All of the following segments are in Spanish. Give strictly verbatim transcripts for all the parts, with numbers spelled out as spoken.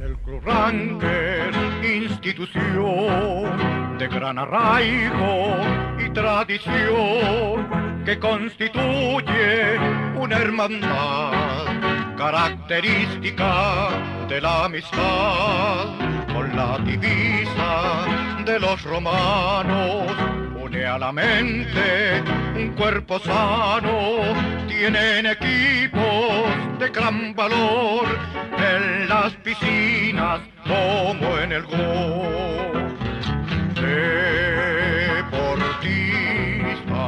El Club Ranger, institución de gran arraigo y tradición que constituye una hermandad característica de la amistad, con la divisa de los romanos, une a la mente un cuerpo sano, tienen equipos de gran valor en las piscinas como en el gol. Deportista,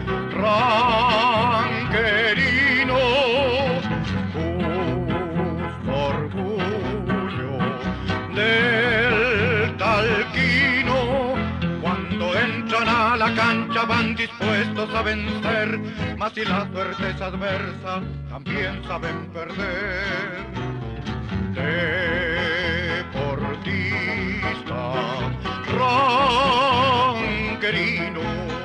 ranquerino, justo orgullo del talquino. Cuando entran a la cancha van dispuestos a vencer, mas si la suerte es adversa también saben perder. Deportista, ranquerino.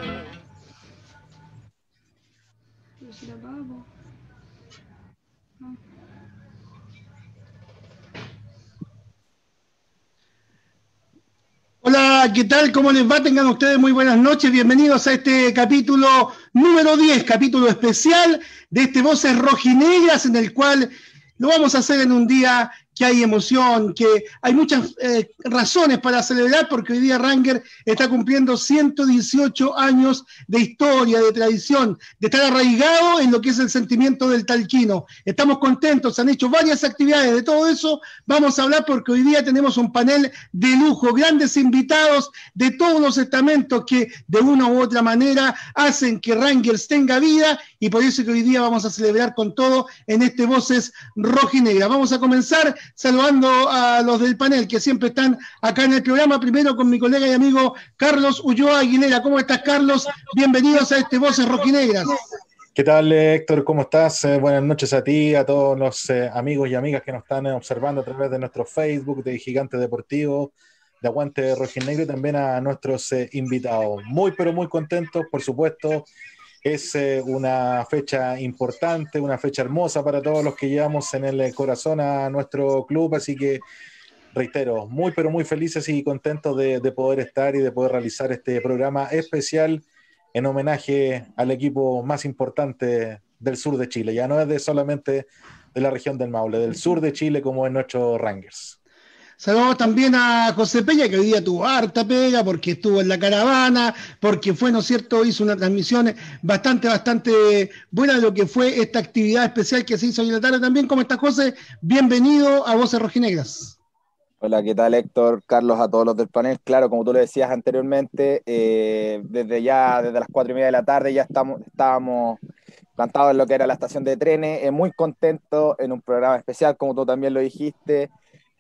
Hola, ¿qué tal? ¿Cómo les va? Tengan ustedes muy buenas noches. Bienvenidos a este capítulo número diez, capítulo especial de este Voces Rojinegras, en el cual lo vamos a hacer en un día que hay emoción, que hay muchas eh, razones para celebrar, porque hoy día Ranger está cumpliendo ciento dieciocho años de historia, de tradición, de estar arraigado en lo que es el sentimiento del talquino. Estamos contentos, se han hecho varias actividades, de todo eso vamos a hablar porque hoy día tenemos un panel de lujo, grandes invitados de todos los estamentos que de una u otra manera hacen que Rangers tenga vida, y por eso que hoy día vamos a celebrar con todo en este Voces Rojinegras. Vamos a comenzar saludando a los del panel que siempre están acá en el programa. Primero con mi colega y amigo Carlos Ulloa Aguilera. ¿Cómo estás, Carlos? Bienvenidos a este Voces Rojinegras. ¿Qué tal, Héctor? ¿Cómo estás? Eh, buenas noches a ti, a todos los eh, amigos y amigas que nos están eh, observando a través de nuestro Facebook de Gigante Deportivo, de Aguante Rojinegro, y también a nuestros eh, invitados. Muy, pero muy contentos, por supuesto. Es eh, una fecha importante, una fecha hermosa para todos los que llevamos en el corazón a nuestro club, así que reitero, muy pero muy felices y contentos de, de poder estar y de poder realizar este programa especial en homenaje al equipo más importante del sur de Chile. Ya no es de solamente de la región del Maule, del sur de Chile, como es nuestro Rangers. Saludamos también a José Peña, que hoy día tuvo harta pega porque estuvo en la caravana, porque fue, ¿no es cierto?, hizo una transmisión bastante, bastante buena de lo que fue esta actividad especial que se hizo hoy en la tarde también. ¿Cómo estás, José? Bienvenido a Voces Rojinegras. Hola, ¿qué tal, Héctor? Carlos, a todos los del panel. Claro, como tú lo decías anteriormente, eh, desde ya, desde las cuatro y media de la tarde ya estamos, estábamos plantados en lo que era la estación de trenes, eh, muy contentos en un programa especial, como tú también lo dijiste.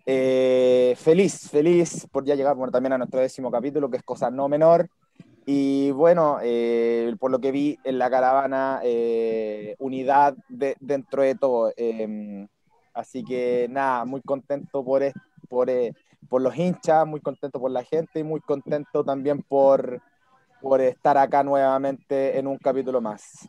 Eh, feliz, feliz por ya llegar, bueno, también a nuestro décimo capítulo, que es cosa no menor. Y bueno, eh, por lo que vi en la caravana, eh, unidad de, dentro de todo. Eh, así que nada, muy contento por, por, eh, por los hinchas, muy contento por la gente y muy contento también por, por estar acá nuevamente en un capítulo más.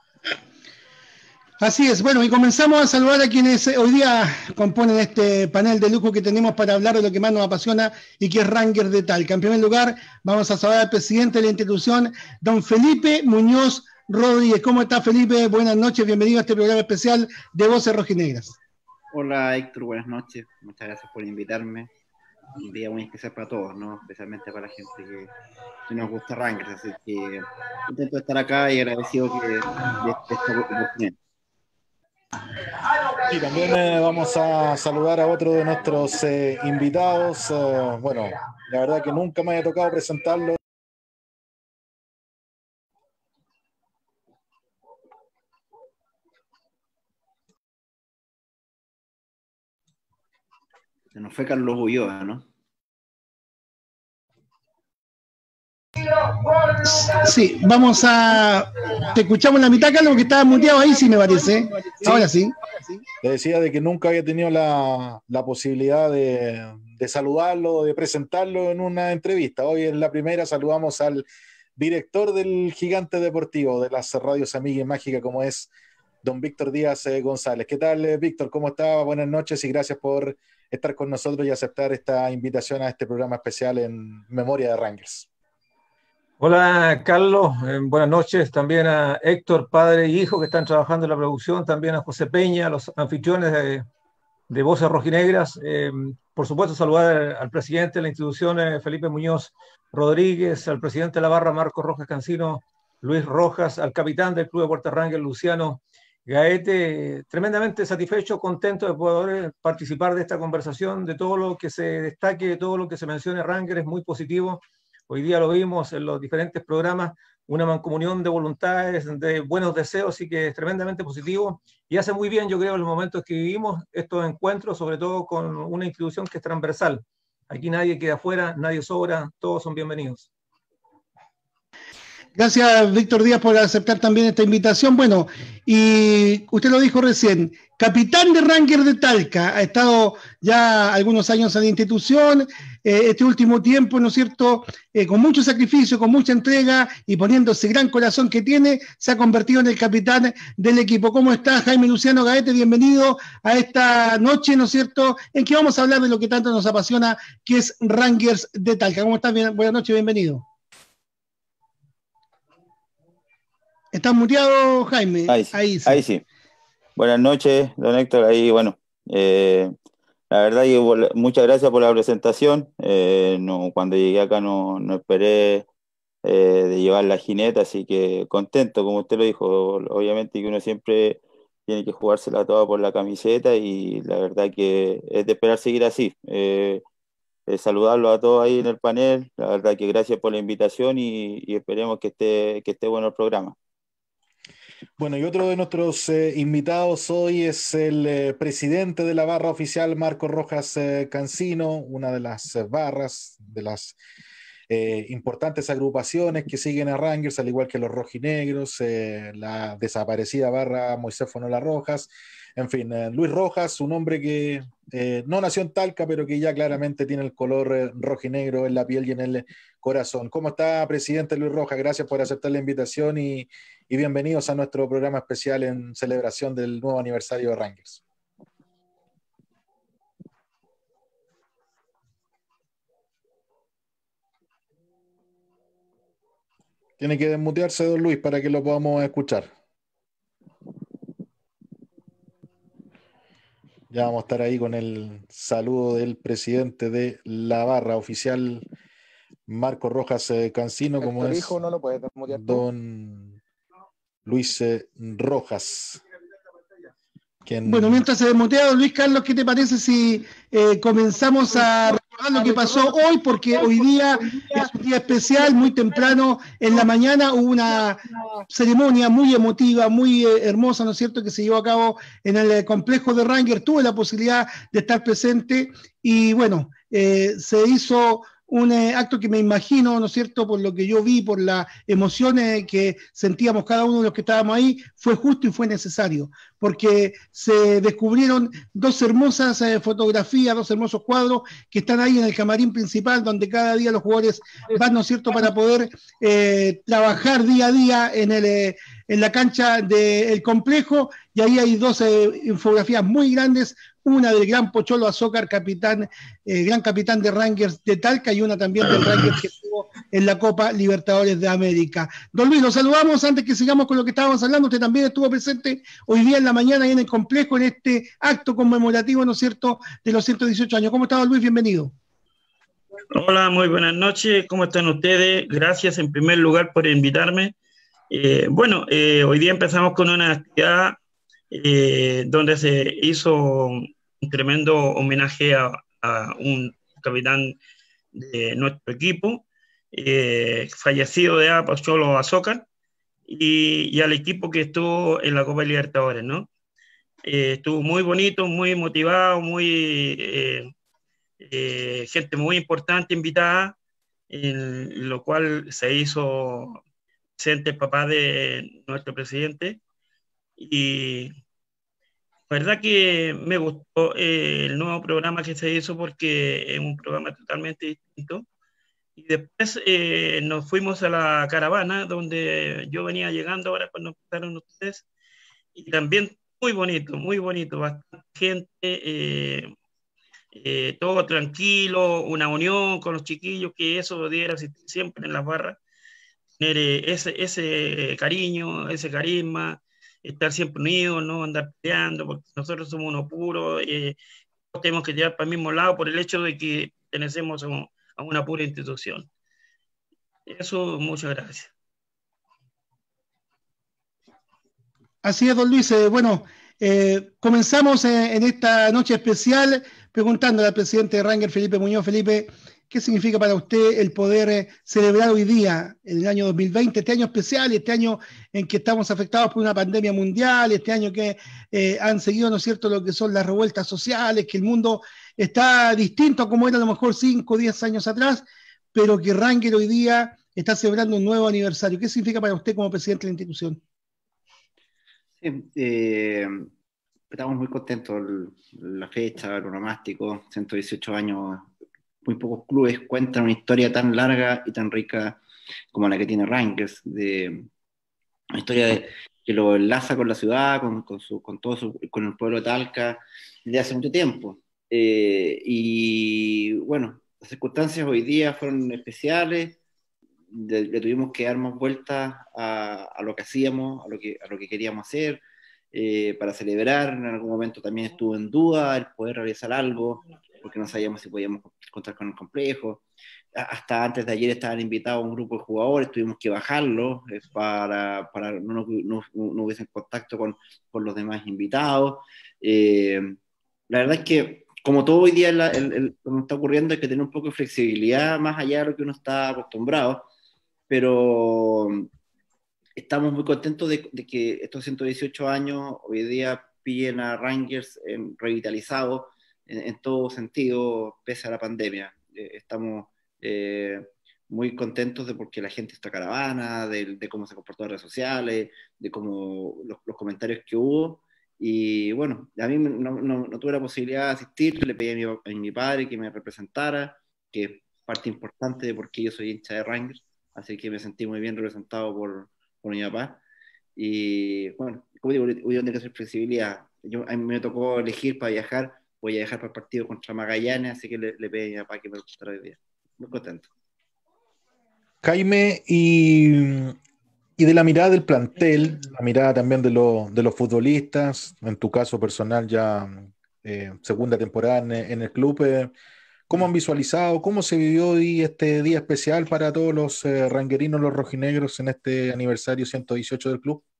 Así es, bueno, y comenzamos a saludar a quienes hoy día componen este panel de lujo que tenemos para hablar de lo que más nos apasiona y que es Rangers de Talca. En primer lugar, vamos a saludar al presidente de la institución, don Felipe Muñoz Rodríguez. ¿Cómo está, Felipe? Buenas noches, bienvenido a este programa especial de Voces Rojinegras. Hola, Héctor, buenas noches, muchas gracias por invitarme. Un día muy especial para todos, ¿no? Especialmente para la gente que, que nos gusta Rangers, así que intento estar acá y agradecido que, de, de esta oportunidad. Y también eh, vamos a saludar a otro de nuestros eh, invitados. Eh, bueno, la verdad que nunca me haya tocado presentarlo. Se nos fue Carlos Ulloa, ¿no? Sí, vamos a... Te escuchamos la mitad, Carlos, que estaba muteado ahí, sí me parece. Ahora sí. Le decía de que nunca había tenido la, la posibilidad de, de saludarlo, de presentarlo en una entrevista. Hoy en la primera saludamos al director del Gigante Deportivo, de las radios Amiga y Mágica, como es don Víctor Díaz eh, González. ¿Qué tal, eh, Víctor? ¿Cómo está? Buenas noches y gracias por estar con nosotros y aceptar esta invitación a este programa especial en memoria de Rangers. Hola, Carlos. Eh, buenas noches también a Héctor, padre y hijo, que están trabajando en la producción, también a José Peña, a los anfitriones de, de Voces Rojinegras. Eh, por supuesto, saludar al presidente de la institución, eh, Felipe Muñoz Rodríguez, al presidente de la barra, Marcos Rojas Cancino, Luis Rojas, al capitán del Club de Puerto Rangers, Luciano Gaete. Tremendamente satisfecho, contento de poder participar de esta conversación, de todo lo que se destaque, de todo lo que se mencione Rangers, es muy positivo. Hoy día lo vimos en los diferentes programas, una mancomunión de voluntades, de buenos deseos, y que es tremendamente positivo. Y hace muy bien, yo creo, en los momentos que vivimos estos encuentros, sobre todo con una institución que es transversal. Aquí nadie queda afuera, nadie sobra, todos son bienvenidos. Gracias, Víctor Díaz, por aceptar también esta invitación. Bueno, y usted lo dijo recién, capitán de Rangers de Talca, ha estado ya algunos años en la institución, eh, este último tiempo, ¿no es cierto?, eh, con mucho sacrificio, con mucha entrega y poniendo ese gran corazón que tiene, se ha convertido en el capitán del equipo. ¿Cómo está, Jaime Luciano Gaete? Bienvenido a esta noche, ¿no es cierto?, en que vamos a hablar de lo que tanto nos apasiona, que es Rangers de Talca. ¿Cómo estás? Bien, buenas noches, bienvenido. ¿Estás muteado, Jaime? Ahí sí, ahí sí. Ahí sí. Buenas noches, don Héctor. Ahí, bueno, eh, la verdad que muchas gracias por la presentación. Eh, no, cuando llegué acá no, no esperé eh, de llevar la jineta, así que contento, como usted lo dijo. Obviamente que uno siempre tiene que jugársela toda por la camiseta y la verdad que es de esperar seguir así. Eh, eh, saludarlos a todos ahí en el panel. La verdad que gracias por la invitación y, y esperemos que esté, que esté bueno el programa. Bueno, y otro de nuestros eh, invitados hoy es el eh, presidente de la barra oficial, Marcos Rojas eh, Cancino, una de las eh, barras, de las eh, importantes agrupaciones que siguen a Rangers, al igual que los rojinegros, eh, la desaparecida barra Moisés Fonola Rojas, en fin, eh, Luis Rojas, un hombre que eh, no nació en Talca, pero que ya claramente tiene el color eh, rojinegro en la piel y en el corazón. ¿Cómo está, presidente Luis Rojas? Gracias por aceptar la invitación y Y bienvenidos a nuestro programa especial en celebración del nuevo aniversario de Rangers. Tiene que desmutearse, don Luis, para que lo podamos escuchar. Ya vamos a estar ahí con el saludo del presidente de la barra oficial, Marcos Rojas eh, Cancino, como es hijo, no lo puedes desmutear tú. Don Luis eh, Rojas. Quien... Bueno, mientras se desmutea, Luis Carlos, ¿qué te parece si eh, comenzamos a recordar lo que pasó hoy? Porque hoy día es un día especial, muy temprano en la mañana hubo una ceremonia muy emotiva, muy eh, hermosa, ¿no es cierto?, que se llevó a cabo en el eh, complejo de Rangers. Tuve la posibilidad de estar presente y bueno, eh, se hizo un eh, acto que me imagino, ¿no es cierto?, por lo que yo vi, por las emociones que sentíamos cada uno de los que estábamos ahí, fue justo y fue necesario, porque se descubrieron dos hermosas eh, fotografías, dos hermosos cuadros que están ahí en el camarín principal, donde cada día los jugadores van, ¿no es cierto?, para poder eh, trabajar día a día en, el, eh, en la cancha del complejo, y ahí hay dos eh, infografías muy grandes, una del gran Pocholo Azócar, capitán, eh, gran capitán de Rangers de Talca, y una también del Rangers que estuvo en la Copa Libertadores de América. Don Luis, lo saludamos antes que sigamos con lo que estábamos hablando. Usted también estuvo presente hoy día en la mañana ahí en el complejo, en este acto conmemorativo, ¿no es cierto?, de los ciento dieciocho años. ¿Cómo está, don Luis? Bienvenido. Hola, muy buenas noches. ¿Cómo están ustedes? Gracias en primer lugar por invitarme. Eh, bueno, eh, hoy día empezamos con una actividad eh, donde se hizo un tremendo homenaje a, a un capitán de nuestro equipo, eh, fallecido de Pocholo Azócar, y, y al equipo que estuvo en la Copa Libertadores, ¿no? Eh, estuvo muy bonito, muy motivado, muy eh, eh, gente muy importante invitada, en lo cual se hizo presente el papá de nuestro presidente, y la verdad que me gustó eh, el nuevo programa que se hizo porque es un programa totalmente distinto. Y después eh, nos fuimos a la caravana donde yo venía llegando ahora cuando empezaron ustedes, y también muy bonito, muy bonito, bastante gente, eh, eh, todo tranquilo, una unión con los chiquillos, que eso debiera existir siempre en las barras, tener eh, ese, ese cariño, ese carisma, estar siempre unidos, no andar peleando, porque nosotros somos uno puro, eh, tenemos que llevar para el mismo lado por el hecho de que pertenecemos a, un, a una pura institución. Eso, muchas gracias. Así es, don Luis. Eh, bueno, eh, comenzamos eh, en esta noche especial preguntándole al presidente de Rangers, Felipe Muñoz. Felipe, ¿qué significa para usted el poder eh, celebrar hoy día, en el año dos mil veinte, este año especial, este año en que estamos afectados por una pandemia mundial, este año que eh, han seguido, ¿no es cierto?, lo que son las revueltas sociales, que el mundo está distinto a como era a lo mejor cinco o diez años atrás, pero que Rangers hoy día está celebrando un nuevo aniversario? ¿Qué significa para usted como presidente de la institución? Sí, eh, estamos muy contentos. La fecha, el onomástico, ciento dieciocho años. Muy pocos clubes cuentan una historia tan larga y tan rica como la que tiene Rangers, de una historia de, que lo enlaza con la ciudad, con, con, su, con, todo su, con el pueblo de Talca, desde hace mucho tiempo. Eh, y bueno, las circunstancias hoy día fueron especiales. Le, le tuvimos que dar más vueltas a, a lo que hacíamos, a lo que, a lo que queríamos hacer, eh, para celebrar. En algún momento también estuvo en duda el poder realizar algo, porque no sabíamos si podíamos contar con el complejo. Hasta antes de ayer estaban invitados un grupo de jugadores, tuvimos que bajarlo eh, para, para no, no, no, no hubiesen contacto con, con los demás invitados. Eh, la verdad es que, como todo hoy día el, el, el, lo que está ocurriendo, hay que tener un poco de flexibilidad más allá de lo que uno está acostumbrado, pero estamos muy contentos de, de que estos ciento dieciocho años hoy día pillen a Rangers en, revitalizado en, en todo sentido, pese a la pandemia. Eh, estamos eh, muy contentos de porque la gente está caravana, de, de cómo se comportó en redes sociales, de cómo los, los comentarios que hubo. Y bueno, a mí no, no, no tuve la posibilidad de asistir, le pedí a mi, a mi padre que me representara, que es parte importante de por qué yo soy hincha de Rangers, así que me sentí muy bien representado por, por mi papá. Y bueno, como digo, hoy tiene que ser flexibilidad. Yo, a mí me tocó elegir para viajar, voy a viajar para el partido contra Magallanes, así que le, le pedí a mi papá que me lo representara hoy día. Muy contento. Jaime, y, y de la mirada del plantel, la mirada también de, lo, de los futbolistas, en tu caso personal ya eh, segunda temporada en, en el club, eh, ¿cómo han visualizado, cómo se vivió hoy este día especial para todos los eh, ranguerinos, los rojinegros, en este aniversario ciento dieciocho del club?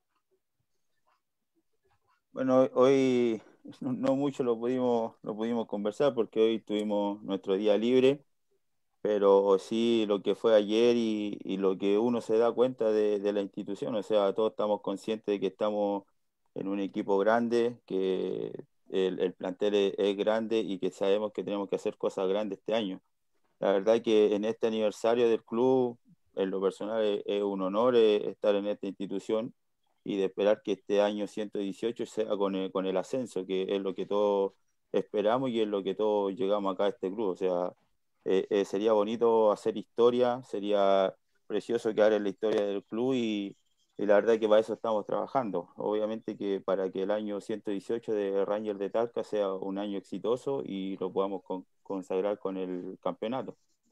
Bueno, hoy no mucho lo pudimos, lo pudimos conversar porque hoy tuvimos nuestro día libre, pero sí lo que fue ayer y, y lo que uno se da cuenta de, de la institución. O sea, todos estamos conscientes de que estamos en un equipo grande, que el, el plantel es, es grande y que sabemos que tenemos que hacer cosas grandes este año. La verdad que en este aniversario del club, en lo personal, es, es un honor eh, estar en esta institución y de esperar que este año ciento dieciocho sea con el, con el ascenso, que es lo que todos esperamos y es lo que todos llegamos acá a este club. O sea, Eh, eh, sería bonito hacer historia, sería precioso quedar en la historia del club y, y la verdad es que para eso estamos trabajando. Obviamente que para que el año ciento dieciocho de Rangers de Talca sea un año exitoso y lo podamos con, consagrar con el campeonato.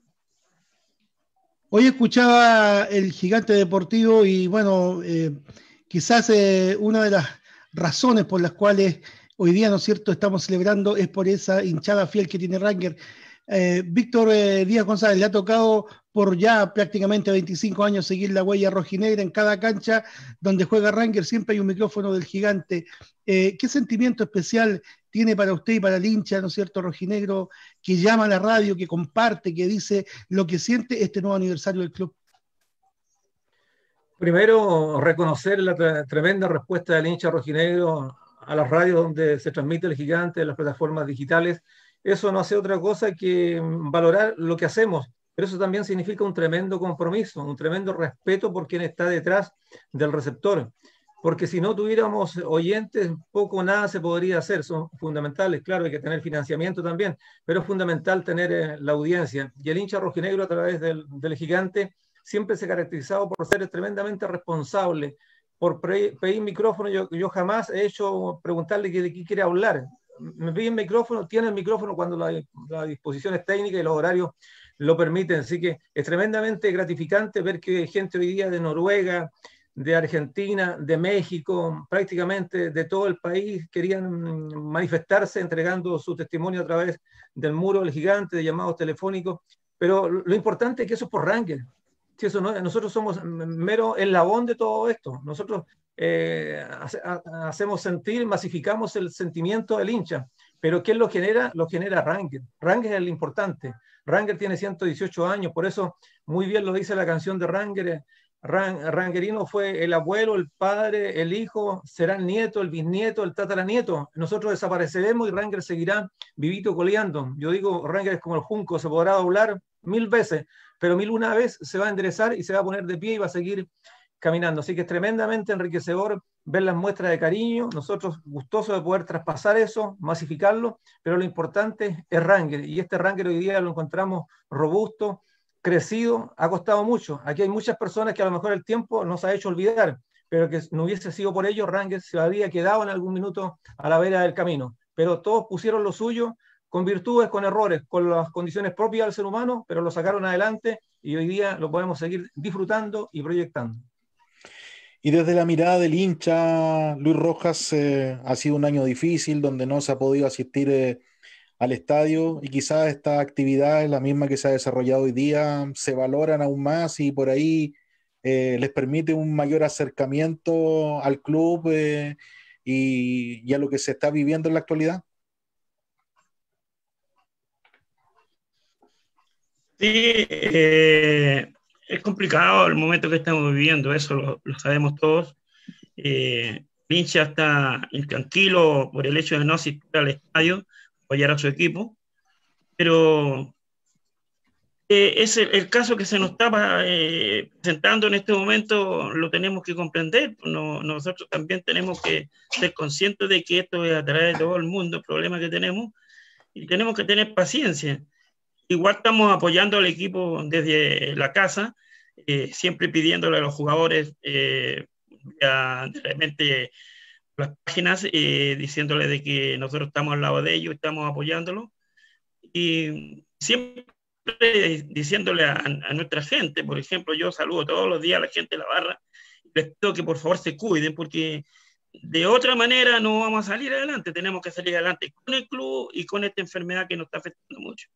Hoy escuchaba el Gigante Deportivo y bueno, eh, quizás eh, una de las razones por las cuales hoy día, ¿no es cierto?, estamos celebrando es por esa hinchada fiel que tiene Rangers. Eh, Víctor eh, Díaz González, le ha tocado por ya prácticamente veinticinco años seguir la huella rojinegra en cada cancha donde juega Rangers, siempre hay un micrófono del Gigante. Eh, ¿Qué sentimiento especial tiene para usted y para el hincha, ¿no es cierto?, rojinegro, que llama a la radio, que comparte, que dice lo que siente este nuevo aniversario del club? Primero, reconocer la tre- tremenda respuesta del hincha rojinegro a las radios donde se transmite el Gigante, las plataformas digitales. Eso no hace otra cosa que valorar lo que hacemos, pero eso también significa un tremendo compromiso, un tremendo respeto por quien está detrás del receptor, porque si no tuviéramos oyentes, poco o nada se podría hacer. Son fundamentales, claro, hay que tener financiamiento también, pero es fundamental tener eh, la audiencia, y el hincha rojinegro a través del, del Gigante siempre se ha caracterizado por ser tremendamente responsable por pre, pedir micrófono, yo, yo jamás he hecho preguntarle de qué quiere hablar. Me piden micrófono, tiene el micrófono cuando las la disposiciones técnicas y los horarios lo permiten. Así que es tremendamente gratificante ver que gente hoy día de Noruega, de Argentina, de México, prácticamente de todo el país querían manifestarse entregando su testimonio a través del muro del gigante, de llamados telefónicos. Pero lo importante es que eso es por Rangers. Si eso no, nosotros somos mero eslabón de todo esto. Nosotros eh, hace, ha, hacemos sentir, masificamos el sentimiento del hincha. Pero ¿quién lo genera? Lo genera Rangers. Rangers es el importante. Rangers tiene ciento dieciocho años, por eso muy bien lo dice la canción de Rangers. Ran, Rangerino fue el abuelo, el padre, el hijo, será el nieto, el bisnieto, el tataranieto. Nosotros desapareceremos y Rangers seguirá vivito coleando. Yo digo, Rangers es como el junco, se podrá doblar mil veces, pero mil una vez se va a enderezar y se va a poner de pie y va a seguir caminando. Así que es tremendamente enriquecedor ver las muestras de cariño. Nosotros gustosos de poder traspasar eso, masificarlo, pero lo importante es Rangers. Y este Rangers hoy día lo encontramos robusto, crecido, ha costado mucho. Aquí hay muchas personas que a lo mejor el tiempo nos ha hecho olvidar, pero que no hubiese sido por ellos, Rangers se habría quedado en algún minuto a la vera del camino. Pero todos pusieron lo suyo, con virtudes, con errores, con las condiciones propias del ser humano, pero lo sacaron adelante y hoy día lo podemos seguir disfrutando y proyectando. Y desde la mirada del hincha, Luis Rojas, eh, ha sido un año difícil donde no se ha podido asistir eh, al estadio, y quizás esta actividad es la misma que se ha desarrollado hoy día, se valoran aún más y por ahí eh, les permite un mayor acercamiento al club eh, y, y a lo que se está viviendo en la actualidad. Sí, eh, es complicado el momento que estamos viviendo, eso lo, lo sabemos todos. Eh, el hincha está intranquilo por el hecho de no asistir al estadio, apoyar a su equipo, pero eh, es el, el caso que se nos está eh, presentando en este momento, lo tenemos que comprender. No, nosotros también tenemos que ser conscientes de que esto es a través de todo el mundo el problema que tenemos y tenemos que tener paciencia. Igual estamos apoyando al equipo desde la casa, eh, siempre pidiéndole a los jugadores eh, a, realmente las páginas, eh, diciéndole de que nosotros estamos al lado de ellos, estamos apoyándolos y siempre diciéndole a, a nuestra gente. Por ejemplo, yo saludo todos los días a la gente de la barra, les pido que por favor se cuiden porque de otra manera no vamos a salir adelante, tenemos que salir adelante con el club y con esta enfermedad que nos está afectando mucho.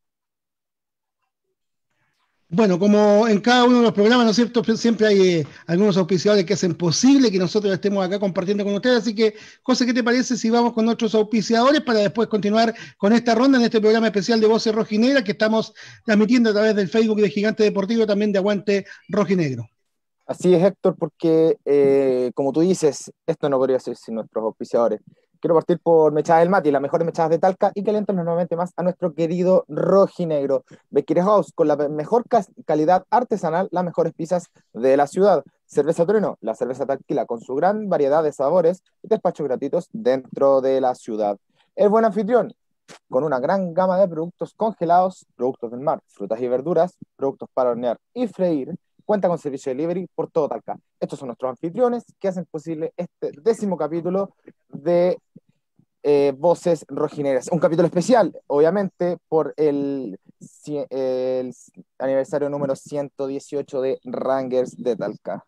Bueno, como en cada uno de los programas, ¿no es cierto? Siempre hay eh, algunos auspiciadores que hacen posible que nosotros estemos acá compartiendo con ustedes. Así que, José, ¿qué te parece si vamos con nuestros auspiciadores para después continuar con esta ronda en este programa especial de Voces Rojinegras que estamos transmitiendo a través del Facebook de Gigante Deportivo, también de Aguante Rojinegro? Así es, Héctor, porque eh, como tú dices, esto no podría ser sin nuestros auspiciadores. Quiero partir por Mechadas del Mati, las mejores mechadas de Talca, y calentarnos nuevamente más a nuestro querido Rojinegro. Bequeria House, con la mejor calidad artesanal, las mejores pizzas de la ciudad. Cerveza Trueno, la cerveza tranquila con su gran variedad de sabores y despachos gratuitos dentro de la ciudad. El Buen Anfitrión, con una gran gama de productos congelados, productos del mar, frutas y verduras, productos para hornear y freír. Cuenta con servicio de delivery por todo Talca. Estos son nuestros anfitriones que hacen posible este décimo capítulo de eh, Voces Rojinegras. Un capítulo especial, obviamente, por el, el aniversario número ciento dieciocho de Rangers de Talca.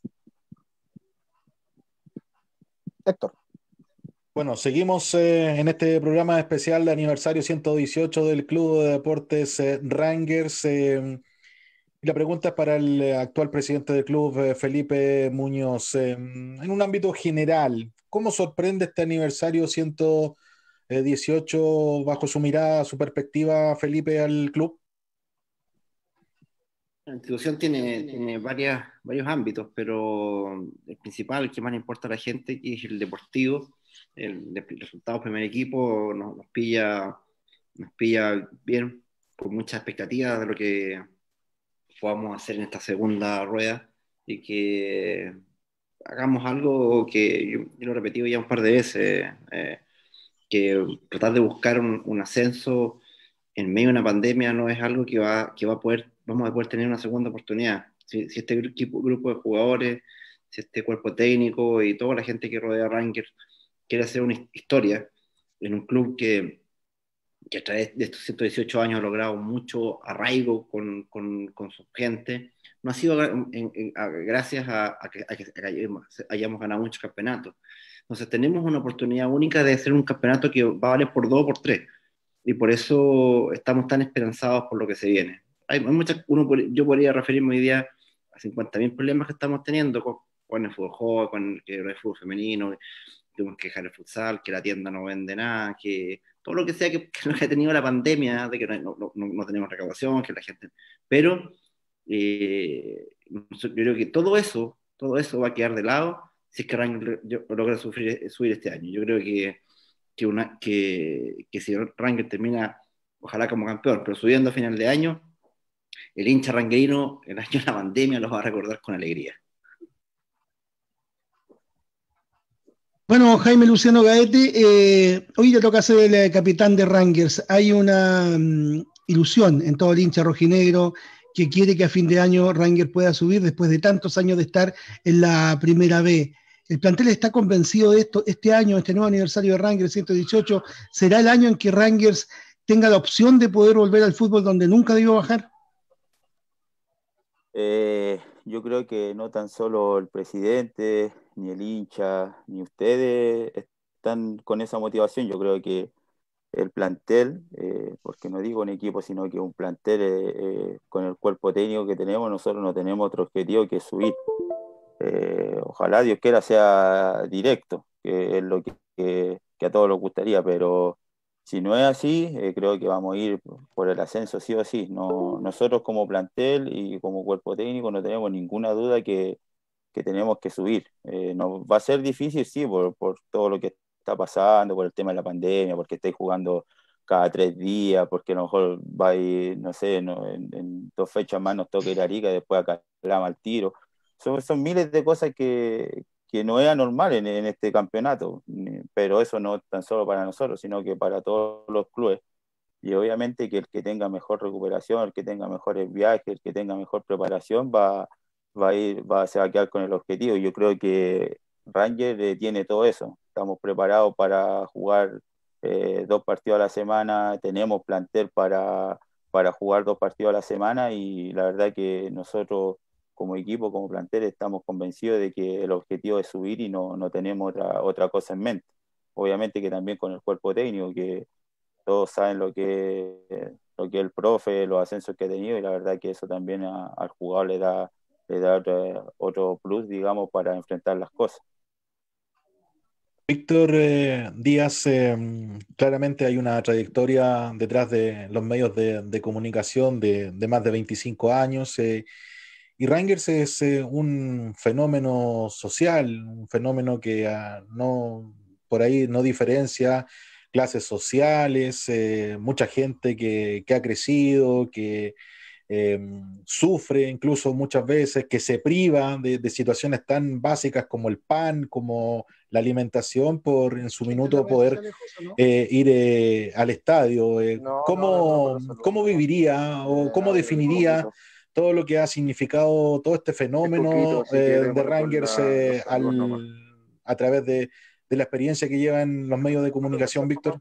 Héctor. Bueno, seguimos eh, en este programa especial de aniversario ciento dieciocho del Club de Deportes eh, Rangers. Eh, Y la pregunta es para el actual presidente del club, Felipe Muñoz. En un ámbito general, ¿cómo sorprende este aniversario ciento dieciocho bajo su mirada, su perspectiva, Felipe, al club? La institución tiene, tiene varias, varios ámbitos, pero el principal, el que más le importa a la gente, que es el deportivo. El, el resultado del primer equipo nos, nos, pilla, nos pilla bien, con muchas expectativas de lo que podamos hacer en esta segunda rueda y que hagamos algo que yo, yo lo he repetido ya un par de veces, eh, que tratar de buscar un, un ascenso en medio de una pandemia no es algo que va, que va a poder, vamos a poder tener una segunda oportunidad. Si, si este grupo, grupo de jugadores si este cuerpo técnico y toda la gente que rodea a Rangers quiere hacer una historia en un club que, que a través de estos ciento dieciocho años ha logrado mucho arraigo con, con, con su gente, no ha sido en, en, a, gracias a, a, que, a que hayamos, hayamos ganado muchos campeonatos. Entonces tenemos una oportunidad única de hacer un campeonato que va a valer por dos o por tres, y por eso estamos tan esperanzados por lo que se viene. Hay, hay muchas, uno, yo podría referirme hoy día a cincuenta mil problemas que estamos teniendo con, con el fútbol joven, con que el fútbol femenino, tenemos que dejar el futsal, que la tienda no vende nada, que todo lo que sea que, que, que ha tenido la pandemia, de que no, no, no, no tenemos recaudación, que la gente... Pero eh, yo creo que todo eso, todo eso va a quedar de lado si es que Rangers logra subir, subir este año. Yo creo que, que, una, que, que si Rangers termina, ojalá como campeón, pero subiendo a final de año, el hincha ranguerino, el año de la pandemia, los va a recordar con alegría. Bueno, Jaime Luciano Gaete, eh, hoy le toca ser el capitán de Rangers. Hay una um, ilusión en todo el hincha rojinegro que quiere que a fin de año Rangers pueda subir después de tantos años de estar en la primera B. ¿El plantel está convencido de esto? Este año, este nuevo aniversario de Rangers ciento dieciocho, ¿será el año en que Rangers tenga la opción de poder volver al fútbol donde nunca debió bajar? Eh, yo creo que no tan solo el presidente, ni el hincha, ni ustedes están con esa motivación. Yo creo que el plantel, eh, porque no digo un equipo, sino que un plantel eh, eh, con el cuerpo técnico que tenemos, nosotros no tenemos otro objetivo que subir. Eh, ojalá Dios quiera sea directo, que es lo que, que, que a todos nos gustaría, pero si no es así, eh, creo que vamos a ir por el ascenso sí o sí. No, nosotros como plantel y como cuerpo técnico no tenemos ninguna duda que, que tenemos que subir. Eh, nos va a ser difícil, sí, por, por todo lo que está pasando, por el tema de la pandemia, porque estáis jugando cada tres días, porque a lo mejor va a ir, no sé, no, en, en dos fechas más nos toca ir a Arica, después acá al tiro. Son, son miles de cosas que, que no es anormal en, en este campeonato, pero eso no tan solo para nosotros, sino que para todos los clubes. Y obviamente que el que tenga mejor recuperación, el que tenga mejores viajes, el que tenga mejor preparación, va, va a ir, va, se va a quedar con el objetivo. Yo creo que Rangers eh, tiene todo eso. Estamos preparados para jugar eh, dos partidos a la semana, tenemos plantel para, para jugar dos partidos a la semana, y la verdad que nosotros como equipo, como plantel, estamos convencidos de que el objetivo es subir y no, no tenemos otra, otra cosa en mente. Obviamente que también con el cuerpo técnico, que todos saben lo que, lo que el profe, los ascensos que ha tenido, y la verdad que eso también a, al jugador le da, le da otro, otro plus, digamos, para enfrentar las cosas. Víctor eh, Díaz, eh, claramente hay una trayectoria detrás de los medios de, de comunicación de, de más de veinticinco años, eh, y Rangers es eh, un fenómeno social, un fenómeno que uh, no, por ahí no diferencia clases sociales, eh, mucha gente que, que ha crecido, que eh, sufre incluso muchas veces, que se priva de, de situaciones tan básicas como el pan, como la alimentación, por en su minuto poder eh, ir eh, al estadio. Eh, no, ¿cómo, no, no, ¿Cómo viviría o cómo definiría todo lo que ha significado todo este fenómeno poquito, si eh, de Rangers eh, al, a través de, de la experiencia que llevan los medios de comunicación, Víctor?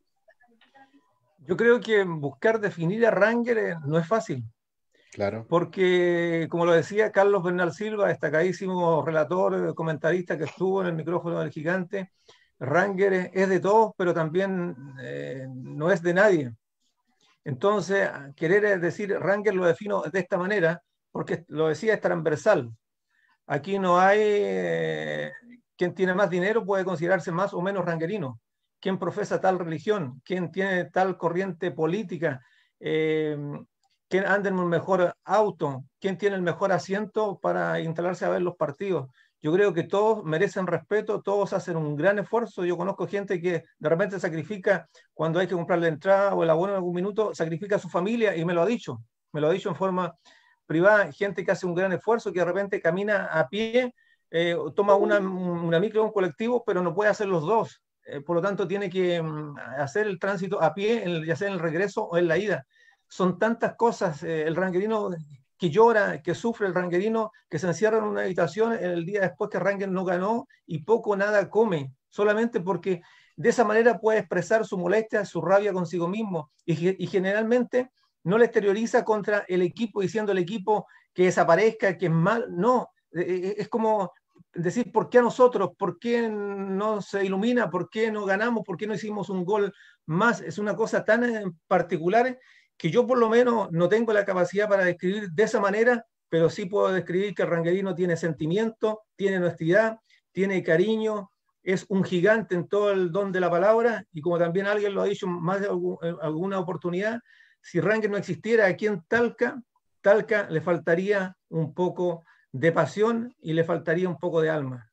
Yo creo que buscar definir a Rangers no es fácil. Claro. Porque, como lo decía Carlos Bernal Silva, destacadísimo relator, comentarista que estuvo en el micrófono del Gigante, Rangers es de todos, pero también eh, no es de nadie. Entonces, querer decir Rangers lo defino de esta manera, porque lo decía, es transversal. Aquí no hay eh, quien tiene más dinero puede considerarse más o menos ranguerino, quien profesa tal religión, quien tiene tal corriente política, eh, quien anda en un mejor auto, quien tiene el mejor asiento para instalarse a ver los partidos. Yo creo que todos merecen respeto, todos hacen un gran esfuerzo. Yo conozco gente que de repente sacrifica, cuando hay que comprar la entrada o el abono en algún minuto, sacrifica a su familia, y me lo ha dicho, me lo ha dicho en forma privada, gente que hace un gran esfuerzo, que de repente camina a pie, eh, toma una, una micro o un colectivo, pero no puede hacer los dos. Eh, por lo tanto, tiene que um, hacer el tránsito a pie, en el, ya sea en el regreso o en la ida. Son tantas cosas, eh, el ranguerino que llora, que sufre el ranguerino, que se encierra en una habitación el día después que Rangers no ganó y poco o nada come, solamente porque de esa manera puede expresar su molestia, su rabia consigo mismo, y, y generalmente no le exterioriza contra el equipo diciendo al equipo que desaparezca, que es mal, no, es como decir, ¿por qué a nosotros? ¿Por qué no se ilumina? ¿Por qué no ganamos? ¿Por qué no hicimos un gol más? Es una cosa tan particular que yo por lo menos no tengo la capacidad para describir de esa manera, pero sí puedo describir que el ranguerino tiene sentimiento, tiene honestidad, tiene cariño, es un gigante en todo el don de la palabra, y como también alguien lo ha dicho más de algún, alguna oportunidad, si Rangers no existiera aquí en Talca, Talca le faltaría un poco de pasión y le faltaría un poco de alma.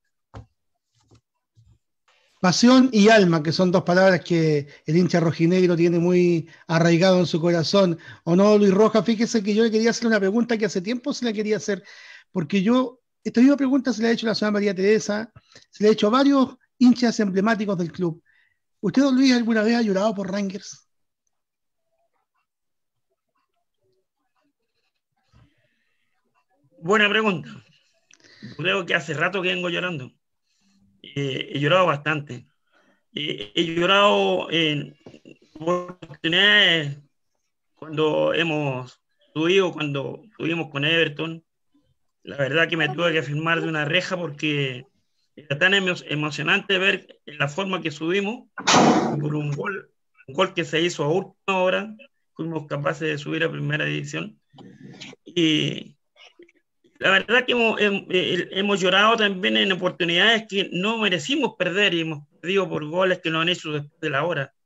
Pasión y alma, que son dos palabras que el hincha rojinegro tiene muy arraigado en su corazón. ¿O no, Luis Rojas? Fíjese que yo le quería hacer una pregunta que hace tiempo se la quería hacer, porque yo, esta misma pregunta se la he hecho a la señora María Teresa, se la he hecho a varios hinchas emblemáticos del club. ¿Usted, don Luis, alguna vez ha llorado por Rangers? Buena pregunta. Creo que hace rato que vengo llorando. Eh, he llorado bastante. Eh, he llorado en oportunidades cuando hemos subido, cuando subimos con Everton. La verdad que me tuve que firmar de una reja porque era tan emo emocionante ver la forma que subimos por un gol, un gol que se hizo a última hora. Fuimos capaces de subir a primera división. Y la verdad que hemos, hemos llorado también en oportunidades que no merecimos perder y hemos perdido por goles que nos han hecho después de la hora.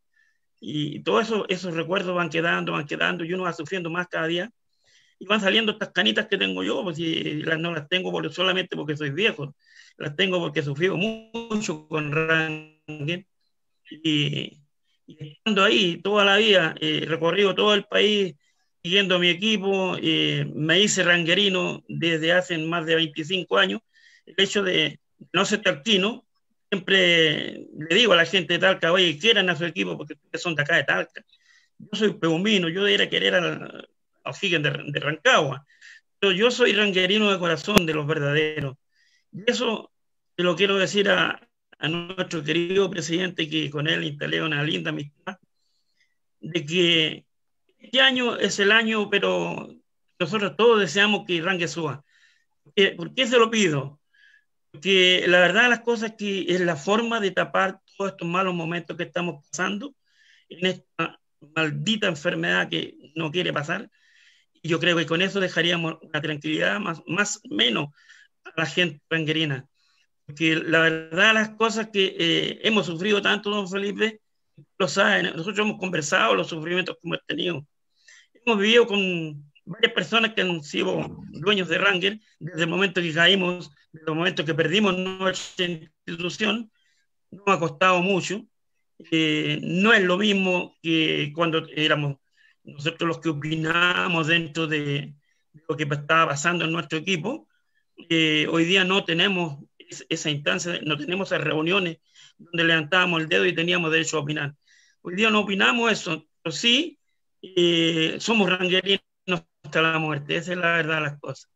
Y todos eso, esos recuerdos van quedando, van quedando, y uno va sufriendo más cada día. Y van saliendo estas canitas que tengo yo, pues y las, no las tengo por, solamente porque soy viejo, las tengo porque he sufrido mucho con Rangers. Y, y estando ahí toda la vida, he eh, recorrido todo el país, siguiendo a mi equipo, eh, me hice ranguerino desde hace más de veinticinco años. El hecho de no ser talquino, siempre le digo a la gente de Talca, oye, quieran a su equipo porque ustedes son de acá de Talca. Yo soy pegumbino, yo debería querer a, a O'Higgins de, de Rancagua, pero yo soy ranguerino de corazón, de los verdaderos. Y eso te lo quiero decir a, a nuestro querido presidente, que con él instalé una linda amistad, de que este año es el año, pero nosotros todos deseamos que Rangers suba. ¿Por qué se lo pido? Porque la verdad las cosas que es la forma de tapar todos estos malos momentos que estamos pasando en esta maldita enfermedad que no quiere pasar. Y yo creo que con eso dejaríamos una tranquilidad más, más menos a la gente ranguerina. Porque la verdad las cosas que eh, hemos sufrido tanto, don Felipe, lo saben, nosotros hemos conversado los sufrimientos que hemos tenido. Hemos vivido con varias personas que han sido dueños de Rangers desde el momento que caímos, desde el momento que perdimos nuestra institución. Nos ha costado mucho. Eh, no es lo mismo que cuando éramos nosotros los que opinábamos dentro de lo que estaba pasando en nuestro equipo. Eh, hoy día no tenemos esa instancia, no tenemos esas reuniones donde levantábamos el dedo y teníamos derecho a opinar. Hoy día no opinamos eso, pero sí eh, somos ranguerinos hasta la muerte. Esa es la verdad de las cosas.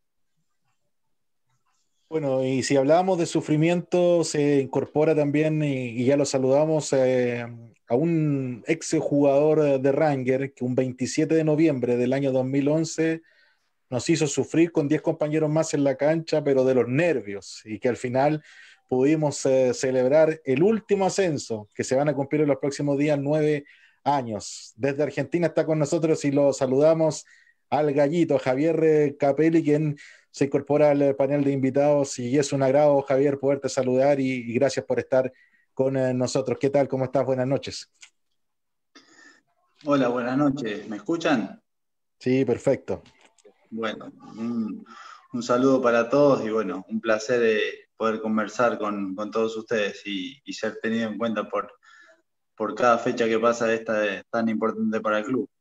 Bueno, y si hablábamos de sufrimiento, se incorpora también, y, y ya lo saludamos, eh, a un ex jugador de Rangers que un veintisiete de noviembre del año dos mil once nos hizo sufrir con diez compañeros más en la cancha, pero de los nervios, y que al final pudimos eh, celebrar el último ascenso, que se van a cumplir en los próximos días, nueve años. Desde Argentina está con nosotros y lo saludamos al gallito, Javier Capelli, quien se incorpora al panel de invitados, y es un agrado, Javier, poderte saludar, y, y gracias por estar con eh, nosotros. ¿Qué tal? ¿Cómo estás? Buenas noches. Hola, buenas noches. ¿Me escuchan? Sí, perfecto. Bueno, un, un saludo para todos y bueno, un placer de poder conversar con, con todos ustedes y, y ser tenido en cuenta por, por cada fecha que pasa esta tan importante para el club.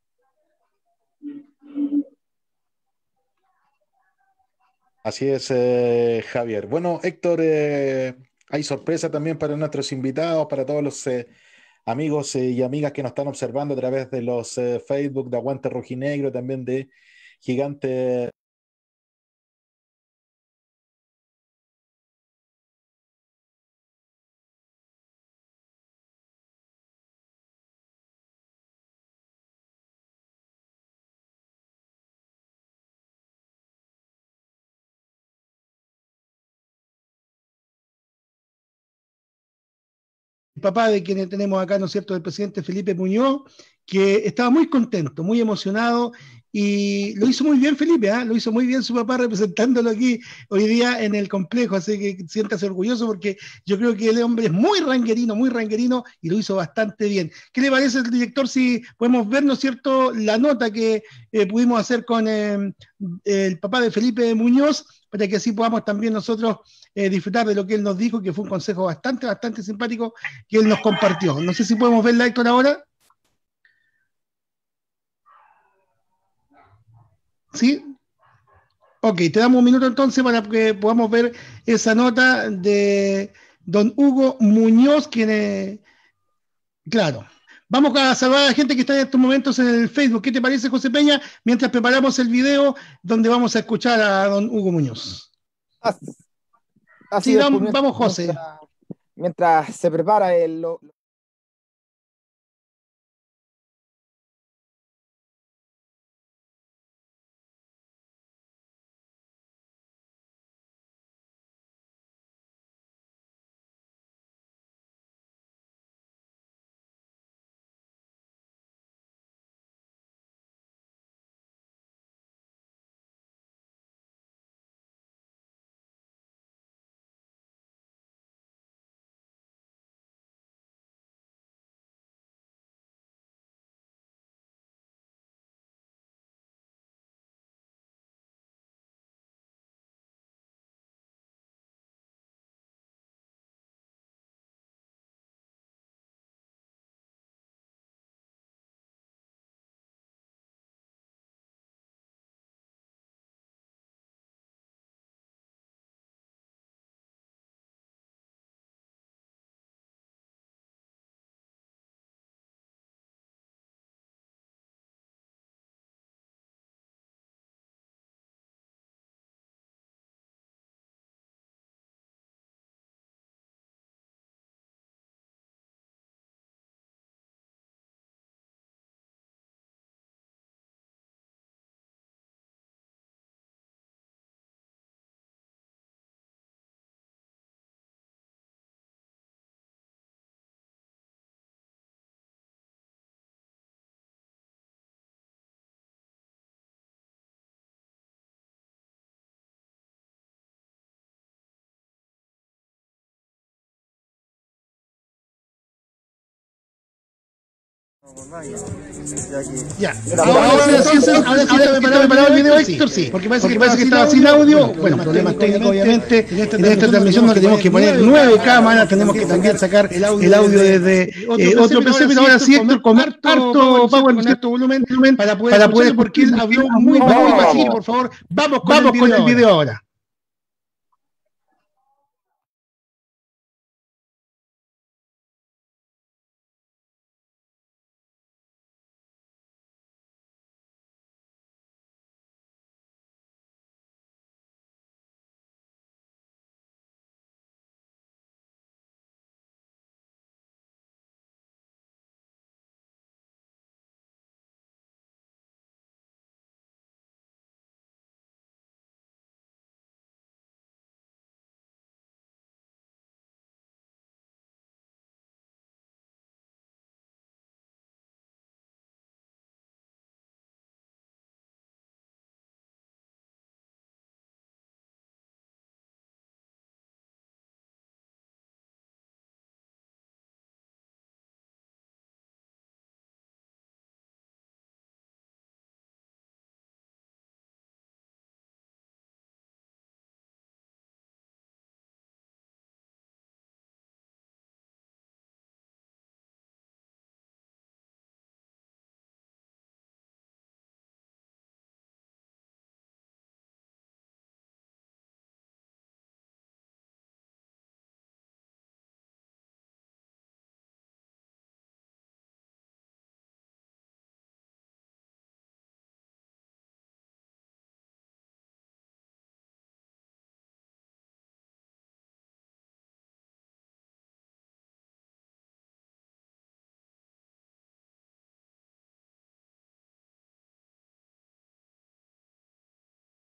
Así es, eh, Javier. Bueno, Héctor, eh, hay sorpresa también para nuestros invitados, para todos los eh, amigos eh, y amigas que nos están observando a través de los eh, Facebook de Aguante Rojinegro, también de gigante. Papá de quienes tenemos acá, ¿no es cierto?, del presidente Felipe Muñoz, que estaba muy contento, muy emocionado, y lo hizo muy bien Felipe, ¿eh? Lo hizo muy bien su papá representándolo aquí hoy día en el complejo, así que siéntase orgulloso porque yo creo que el hombre es muy ranguerino, muy ranguerino, y lo hizo bastante bien. ¿Qué le parece al director si podemos ver, ¿no es cierto?, la nota que eh, pudimos hacer con eh, el papá de Felipe Muñoz, para que así podamos también nosotros eh, disfrutar de lo que él nos dijo, que fue un consejo bastante, bastante simpático que él nos compartió. No sé si podemos verla, Héctor, ahora. ¿Sí? Ok, te damos un minuto entonces para que podamos ver esa nota de don Hugo Muñoz, quien es... Claro. Vamos a saludar a la gente que está en estos momentos en el Facebook. ¿Qué te parece, José Peña? Mientras preparamos el video donde vamos a escuchar a don Hugo Muñoz. Así, así Sí, es, vamos, pues, mientras, vamos, José. Mientras, mientras se prepara el, lo, Ya, ahora, ahora sí está preparado el video, Héctor, sí, porque parece que parece que estaba sin audio. Bueno, problemas técnicos, obviamente. En esta transmisión no le tenemos que poner nueve cámaras, tenemos que también sacar el audio desde eh, otro P C, pero ahora sí, Héctor, con harto power, con harto volumen, para poder escucharlo, porque él habló muy bajo, así que por favor, vamos con el video ahora.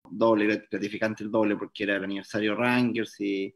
doble, gratificante el doble, porque era el aniversario Rangers y,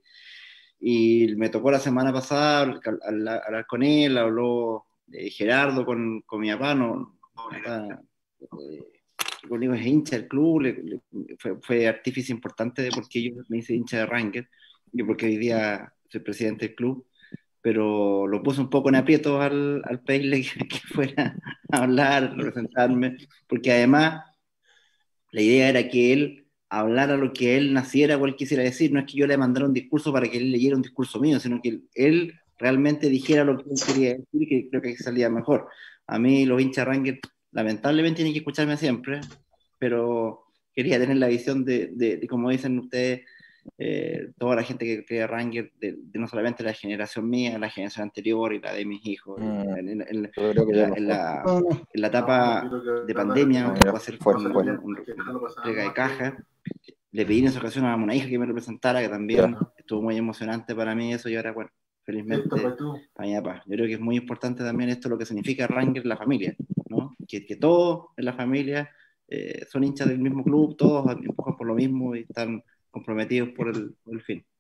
y me tocó la semana pasada hablar con él, habló eh, Gerardo con, con mi papá, no, papá, eh, conmigo es hincha del club, le, le, fue, fue artífice importante de por qué yo me hice hincha de Rangers, y porque hoy día soy presidente del club, pero lo puse un poco en aprietos al, al pedirle que, que fuera a hablar, a representarme, porque además la idea era que él hablara lo que él naciera o él quisiera decir, no es que yo le mandara un discurso para que él leyera un discurso mío, sino que él, él realmente dijera lo que él quería decir, y que creo que salía mejor. A mí los hinchas Rangers lamentablemente tienen que escucharme siempre, pero quería tener la visión de, de, de como dicen ustedes, eh, toda la gente que crea Rangers, de, de no solamente la generación mía, la generación anterior y la de mis hijos. Mm, en, en, en, en, la, en, la, en la etapa de pandemia, que fue hacer un, un, un, un pega de caja, le pedí en esa ocasión a una hija que me representara, que también yeah. estuvo muy emocionante para mí eso, y ahora, bueno, felizmente para mi papá. Yo creo que es muy importante también esto, lo que significa Rangers, la familia, ¿no? Que, que todos en la familia eh, son hinchas del mismo club, todos empujan por lo mismo y están comprometidos por el, por el fin.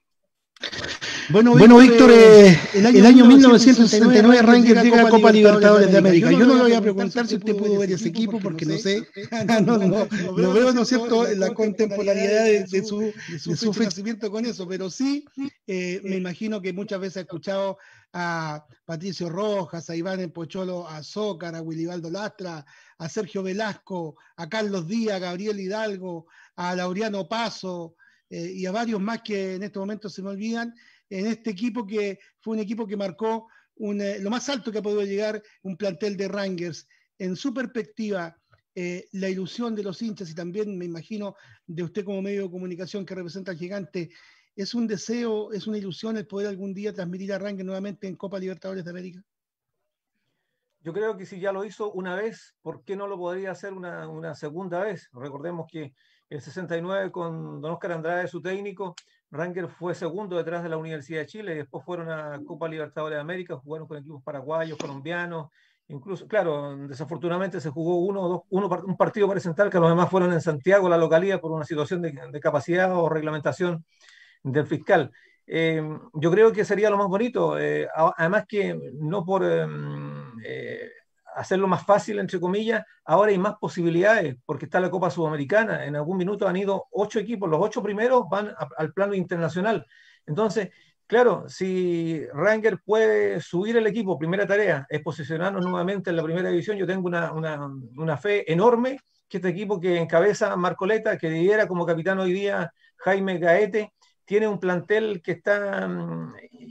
Bueno, Víctor, Víctor eh, el, año el año mil novecientos sesenta y nueve Rangers llega a la Copa Libertadores de América. Yo no le voy a preguntar si usted pudo ver ese equipo, porque no sé, no, no, no, no veo, ¿no es cierto?, la contemporaneidad de, de su, de su, de su nacimiento con eso, pero sí, eh, me imagino que muchas veces ha escuchado a Patricio Rojas, a Iván Pocholo, a Zócar, a Wilibaldo Lastra, a Sergio Velasco, a Carlos Díaz, a Gabriel Hidalgo, a Laureano Paso, eh, y a varios más que en este momento se me olvidan, en este equipo que fue un equipo que marcó un, eh, lo más alto que ha podido llegar un plantel de Rangers. En su perspectiva, eh, la ilusión de los hinchas y también me imagino de usted como medio de comunicación que representa al Gigante, ¿es un deseo, es una ilusión el poder algún día transmitir a Rangers nuevamente en Copa Libertadores de América? Yo creo que si ya lo hizo una vez, ¿por qué no lo podría hacer una, una segunda vez? Recordemos que el sesenta y nueve con don Óscar Andrade, su técnico, Rangers fue segundo detrás de la Universidad de Chile, y después fueron a Copa Libertadores de América, jugaron con equipos paraguayos, colombianos, incluso, claro, desafortunadamente se jugó uno, dos, uno, un partido presencial, que los demás fueron en Santiago, la localidad, por una situación de, de capacidad o reglamentación del fiscal. Eh, yo creo que sería lo más bonito, eh, además que no por eh, eh, hacerlo más fácil, entre comillas, ahora hay más posibilidades, porque está la Copa Sudamericana, en algún minuto han ido ocho equipos, los ocho primeros van a, al plano internacional. Entonces, claro, si Rangers puede subir el equipo, primera tarea es posicionarnos nuevamente en la primera división. Yo tengo una, una, una fe enorme que este equipo que encabeza Marcoleta, que lidera como capitán hoy día Jaime Gaete, tiene un plantel que está um,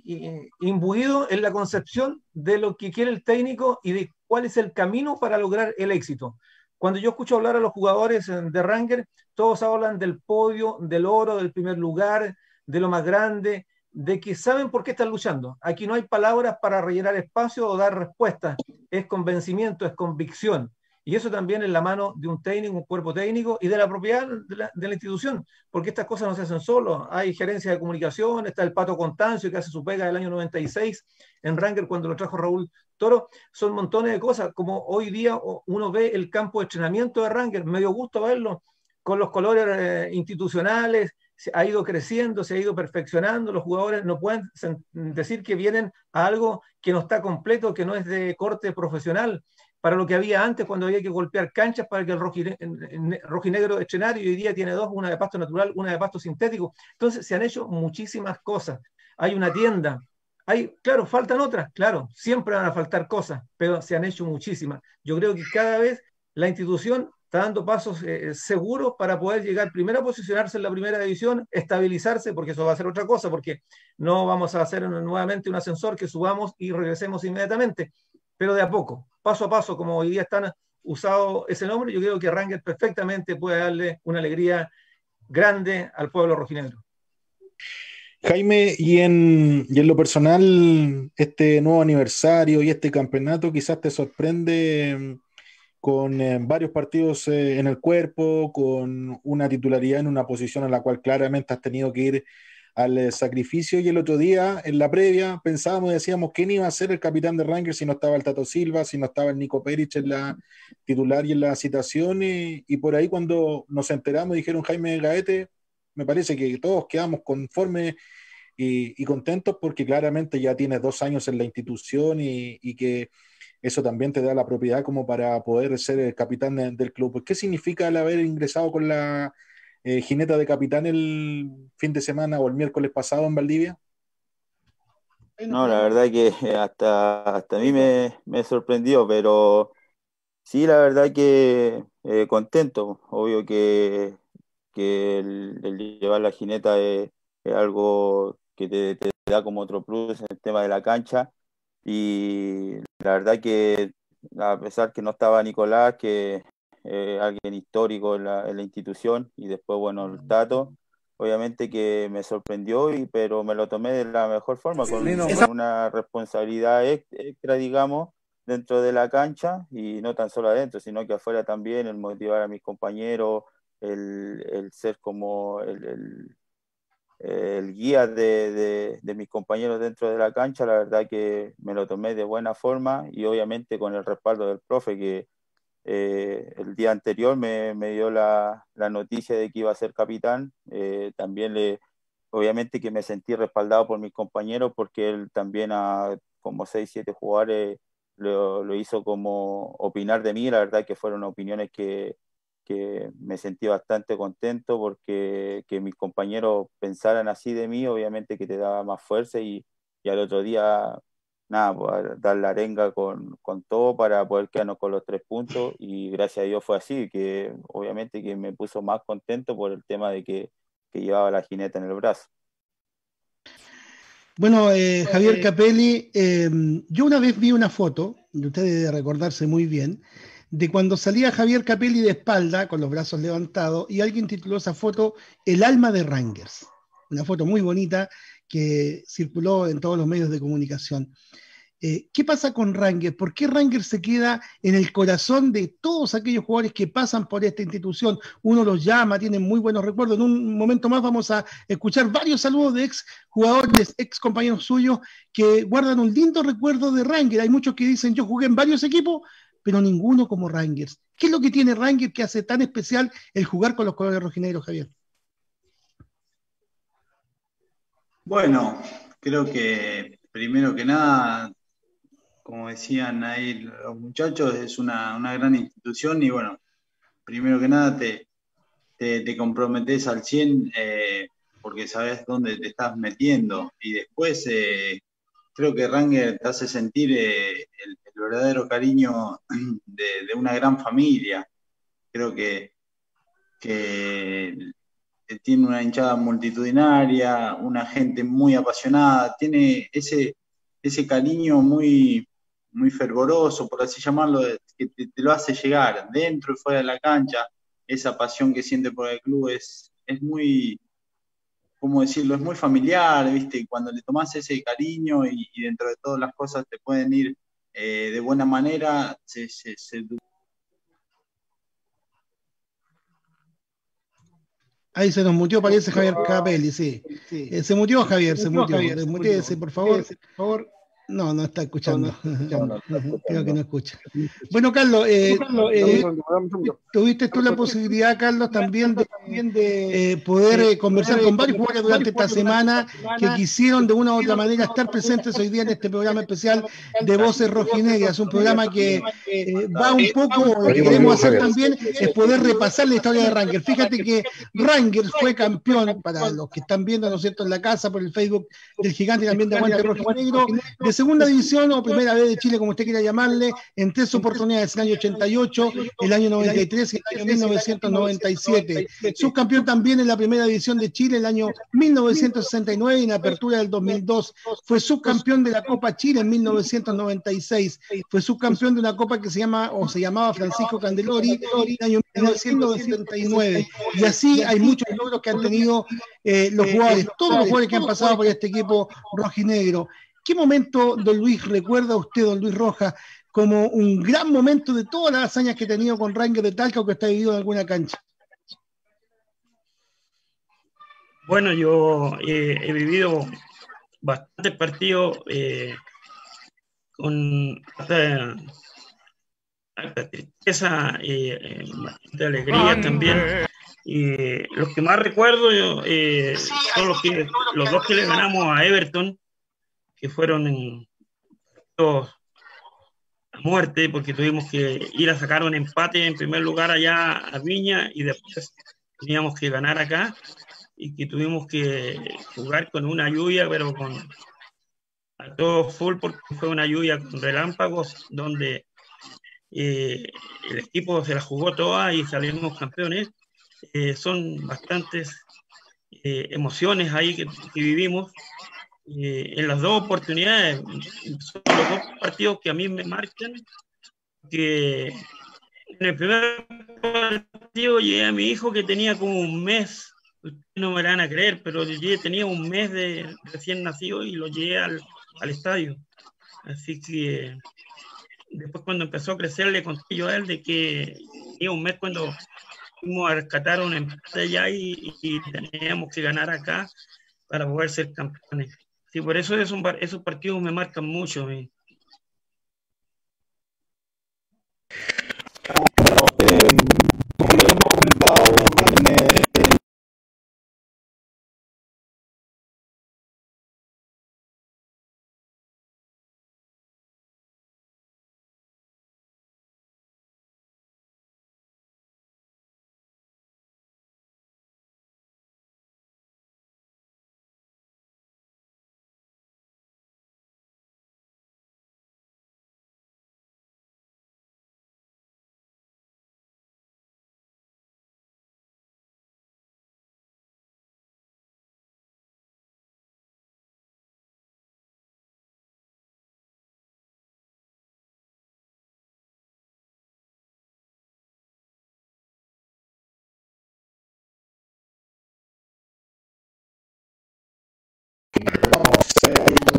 imbuido en la concepción de lo que quiere el técnico y de cuál es el camino para lograr el éxito. Cuando yo escucho hablar a los jugadores de Rangers, todos hablan del podio, del oro, del primer lugar, de lo más grande, de que saben por qué están luchando. Aquí no hay palabras para rellenar espacio o dar respuestas, es convencimiento, es convicción. Y eso también en la mano de un técnico, un cuerpo técnico y de la propiedad de la, de la institución, porque estas cosas no se hacen solos. Hay gerencia de comunicación, está el Pato Constancio que hace su pega del año noventa y seis en Rangers cuando lo trajo Raúl Toro. Son montones de cosas, como hoy día uno ve el campo de entrenamiento de Rangers, me dio gusto verlo, con los colores eh, institucionales, se ha ido creciendo, se ha ido perfeccionando, los jugadores no pueden decir que vienen a algo que no está completo, que no es de corte profesional, para lo que había antes cuando había que golpear canchas para que el rojinegro escenario, y hoy día tiene dos, una de pasto natural, una de pasto sintético. Entonces se han hecho muchísimas cosas. Hay una tienda, hay, claro, faltan otras, claro, siempre van a faltar cosas, pero se han hecho muchísimas. Yo creo que cada vez la institución está dando pasos eh, seguros para poder llegar primero a posicionarse en la primera división, estabilizarse, porque eso va a ser otra cosa, porque no vamos a hacer nuevamente un ascensor que subamos y regresemos inmediatamente, pero de a poco, paso a paso, como hoy día están usado ese nombre, yo creo que Rangers perfectamente puede darle una alegría grande al pueblo rojinegro. Jaime, y en, y en lo personal, este nuevo aniversario y este campeonato quizás te sorprende con eh, varios partidos eh, en el cuerpo, con una titularidad en una posición en la cual claramente has tenido que ir al eh, sacrificio, y el otro día, en la previa, pensábamos y decíamos quién iba a ser el capitán de Rangers si no estaba el Tato Silva, si no estaba el Nico Perich en la titular y en la citación, y, y por ahí cuando nos enteramos dijeron Jaime Gaete, me parece que todos quedamos conformes y, y contentos porque claramente ya tienes dos años en la institución y, y que eso también te da la propiedad como para poder ser el capitán de, del club. ¿Qué significa el haber ingresado con la eh, jineta de capitán el fin de semana o el miércoles pasado en Valdivia? No, la verdad que hasta, hasta a mí me, me sorprendió, pero sí, la verdad que eh, contento. Obvio que, que el, el llevar la jineta es, es algo que te, te da como otro plus en el tema de la cancha. Y la verdad que a pesar que no estaba Nicolás, que es eh, alguien histórico en la, en la institución, y después, bueno, el Tato, obviamente que me sorprendió, y, pero me lo tomé de la mejor forma, con, con una responsabilidad extra, digamos, dentro de la cancha, y no tan solo adentro, sino que afuera también, el motivar a mis compañeros, el, el ser como el... el el guía de, de, de mis compañeros dentro de la cancha. La verdad que me lo tomé de buena forma, y obviamente con el respaldo del profe, que eh, el día anterior me, me dio la, la noticia de que iba a ser capitán. Eh, también le, obviamente que me sentí respaldado por mis compañeros, porque él también a como seis, siete jugadores lo, lo hizo como opinar de mí. La verdad que fueron opiniones que que me sentí bastante contento, porque que mis compañeros pensaran así de mí, obviamente que te daba más fuerza, y, y al otro día, nada, pues, dar la arenga con, con todo para poder quedarnos con los tres puntos, y gracias a Dios fue así, que obviamente que me puso más contento por el tema de que, que llevaba la jineta en el brazo. Bueno, eh, Javier Capelli, eh, yo una vez vi una foto, y usted debe recordarse muy bien, de cuando salía Javier Capelli de espalda, con los brazos levantados, y alguien tituló esa foto El alma de Rangers. Una foto muy bonita que circuló en todos los medios de comunicación. Eh, ¿Qué pasa con Rangers? ¿Por qué Rangers se queda en el corazón de todos aquellos jugadores que pasan por esta institución? Uno los llama, tienen muy buenos recuerdos. En un momento más vamos a escuchar varios saludos de ex jugadores, ex compañeros suyos que guardan un lindo recuerdo de Rangers. Hay muchos que dicen, yo jugué en varios equipos, pero ninguno como Rangers. ¿Qué es lo que tiene Rangers que hace tan especial el jugar con los colores rojinegros, Javier? Bueno, creo que primero que nada, como decían ahí los muchachos, es una, una gran institución, y bueno, primero que nada te, te, te comprometes al cien eh, porque sabes dónde te estás metiendo, y después eh, creo que Rangers te hace sentir eh, el, el verdadero cariño de, de una gran familia. Creo que, que tiene una hinchada multitudinaria, una gente muy apasionada, tiene ese, ese cariño muy, muy fervoroso, por así llamarlo, que te, te lo hace llegar dentro y fuera de la cancha. Esa pasión que siente por el club es, es muy... ¿cómo decirlo? Es muy familiar, ¿viste? Cuando le tomás ese cariño y, y dentro de todas las cosas te pueden ir eh, de buena manera, se, se, se... Ahí se nos mutió, parece Javier Capelli, sí. sí. Eh, se mutió Javier, se mutió. Desmuteese, por favor. por favor. No, no está escuchando. No, no, no, no está escuchando. Creo que no escucha. Bueno, Carlos, eh, eh, tuviste tú la posibilidad, Carlos, también de, de eh, poder eh, conversar con varios jugadores durante esta semana que quisieron de una u otra manera estar presentes hoy día en este programa especial de Voces Rojinegras, un programa que eh, va un poco, lo que queremos hacer también es poder repasar la historia de Rangers. Fíjate que Rangers fue campeón, para los que están viendo, ¿no es cierto?, en la casa, por el Facebook del Gigante y también de Aguante Rojinegro, de segunda división o primera vez de Chile, como usted quiera llamarle, en tres oportunidades, el año ochenta y ocho, el año noventa y tres y el año mil novecientos noventa y siete. Subcampeón también en la primera división de Chile el año mil novecientos sesenta y nueve y en apertura del dos mil dos. Fue subcampeón de la Copa Chile en mil novecientos noventa y seis. Fue subcampeón de una copa que se llama o se llamaba Francisco Candelori en el año mil novecientos setenta y nueve. Y así hay muchos logros que han tenido eh, los jugadores, todos los jugadores que han pasado por este equipo rojinegro. ¿Qué momento, don Luis, recuerda usted, don Luis Rojas, como un gran momento de todas las hazañas que ha tenido con Rangers de Talca o que está vivido en alguna cancha? Bueno, yo eh, he vivido bastantes partidos eh, con harta, harta tristeza, eh, eh, bastante alegría también. Y los que más recuerdo yo, eh, son los, que, los dos que le ganamos a Everton, que fueron en dos a muerte, porque tuvimos que ir a sacar un empate en primer lugar allá a Viña y después teníamos que ganar acá y que tuvimos que jugar con una lluvia, pero con a todo full, porque fue una lluvia con relámpagos donde eh, el equipo se la jugó toda y salimos campeones. Eh, son bastantes eh, emociones ahí que, que vivimos eh, en las dos oportunidades. Son los dos partidos que a mí me marcan, que en el primer partido llegué a mi hijo que tenía como un mes, ustedes no me van a creer, pero yo tenía un mes de recién nacido y lo llevé al, al estadio. Así que después cuando empezó a crecer le conté yo a él de que tenía un mes cuando fuimos a rescatar un empate allá y, y teníamos que ganar acá para poder ser campeones. Sí, por eso esos, esos partidos me marcan mucho. ¿eh? Como lo hemos comentado, en, vamos a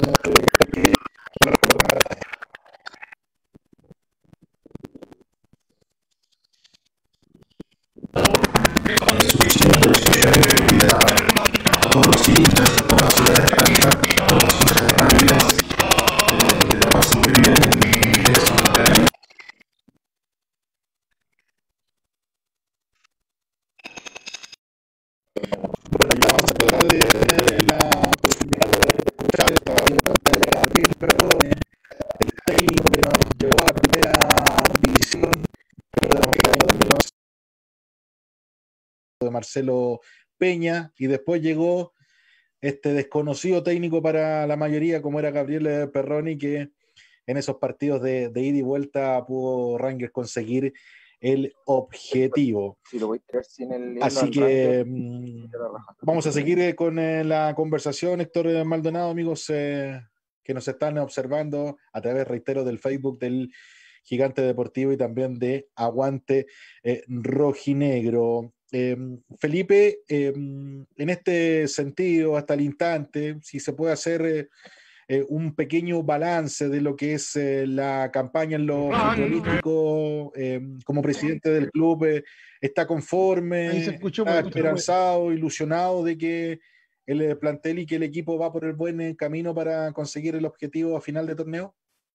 de Marcelo Peña, y después llegó este desconocido técnico para la mayoría como era Gabriel Perroni, que en esos partidos de, de ida y vuelta pudo Rangers conseguir el objetivo. Si lo voy a creer sin el Así que mmm, vamos a seguir con eh, la conversación, Héctor Maldonado, amigos eh, que nos están observando a través, reitero, del Facebook del Gigante Deportivo y también de Aguante eh, Rojinegro. Eh, Felipe, eh, en este sentido, hasta el instante, si se puede hacer eh, eh, un pequeño balance de lo que es eh, la campaña en lo futbolístico, eh, como presidente del club, eh, ¿está conforme, está esperanzado, ilusionado de que el plantel y que el equipo va por el buen camino para conseguir el objetivo a final de torneo?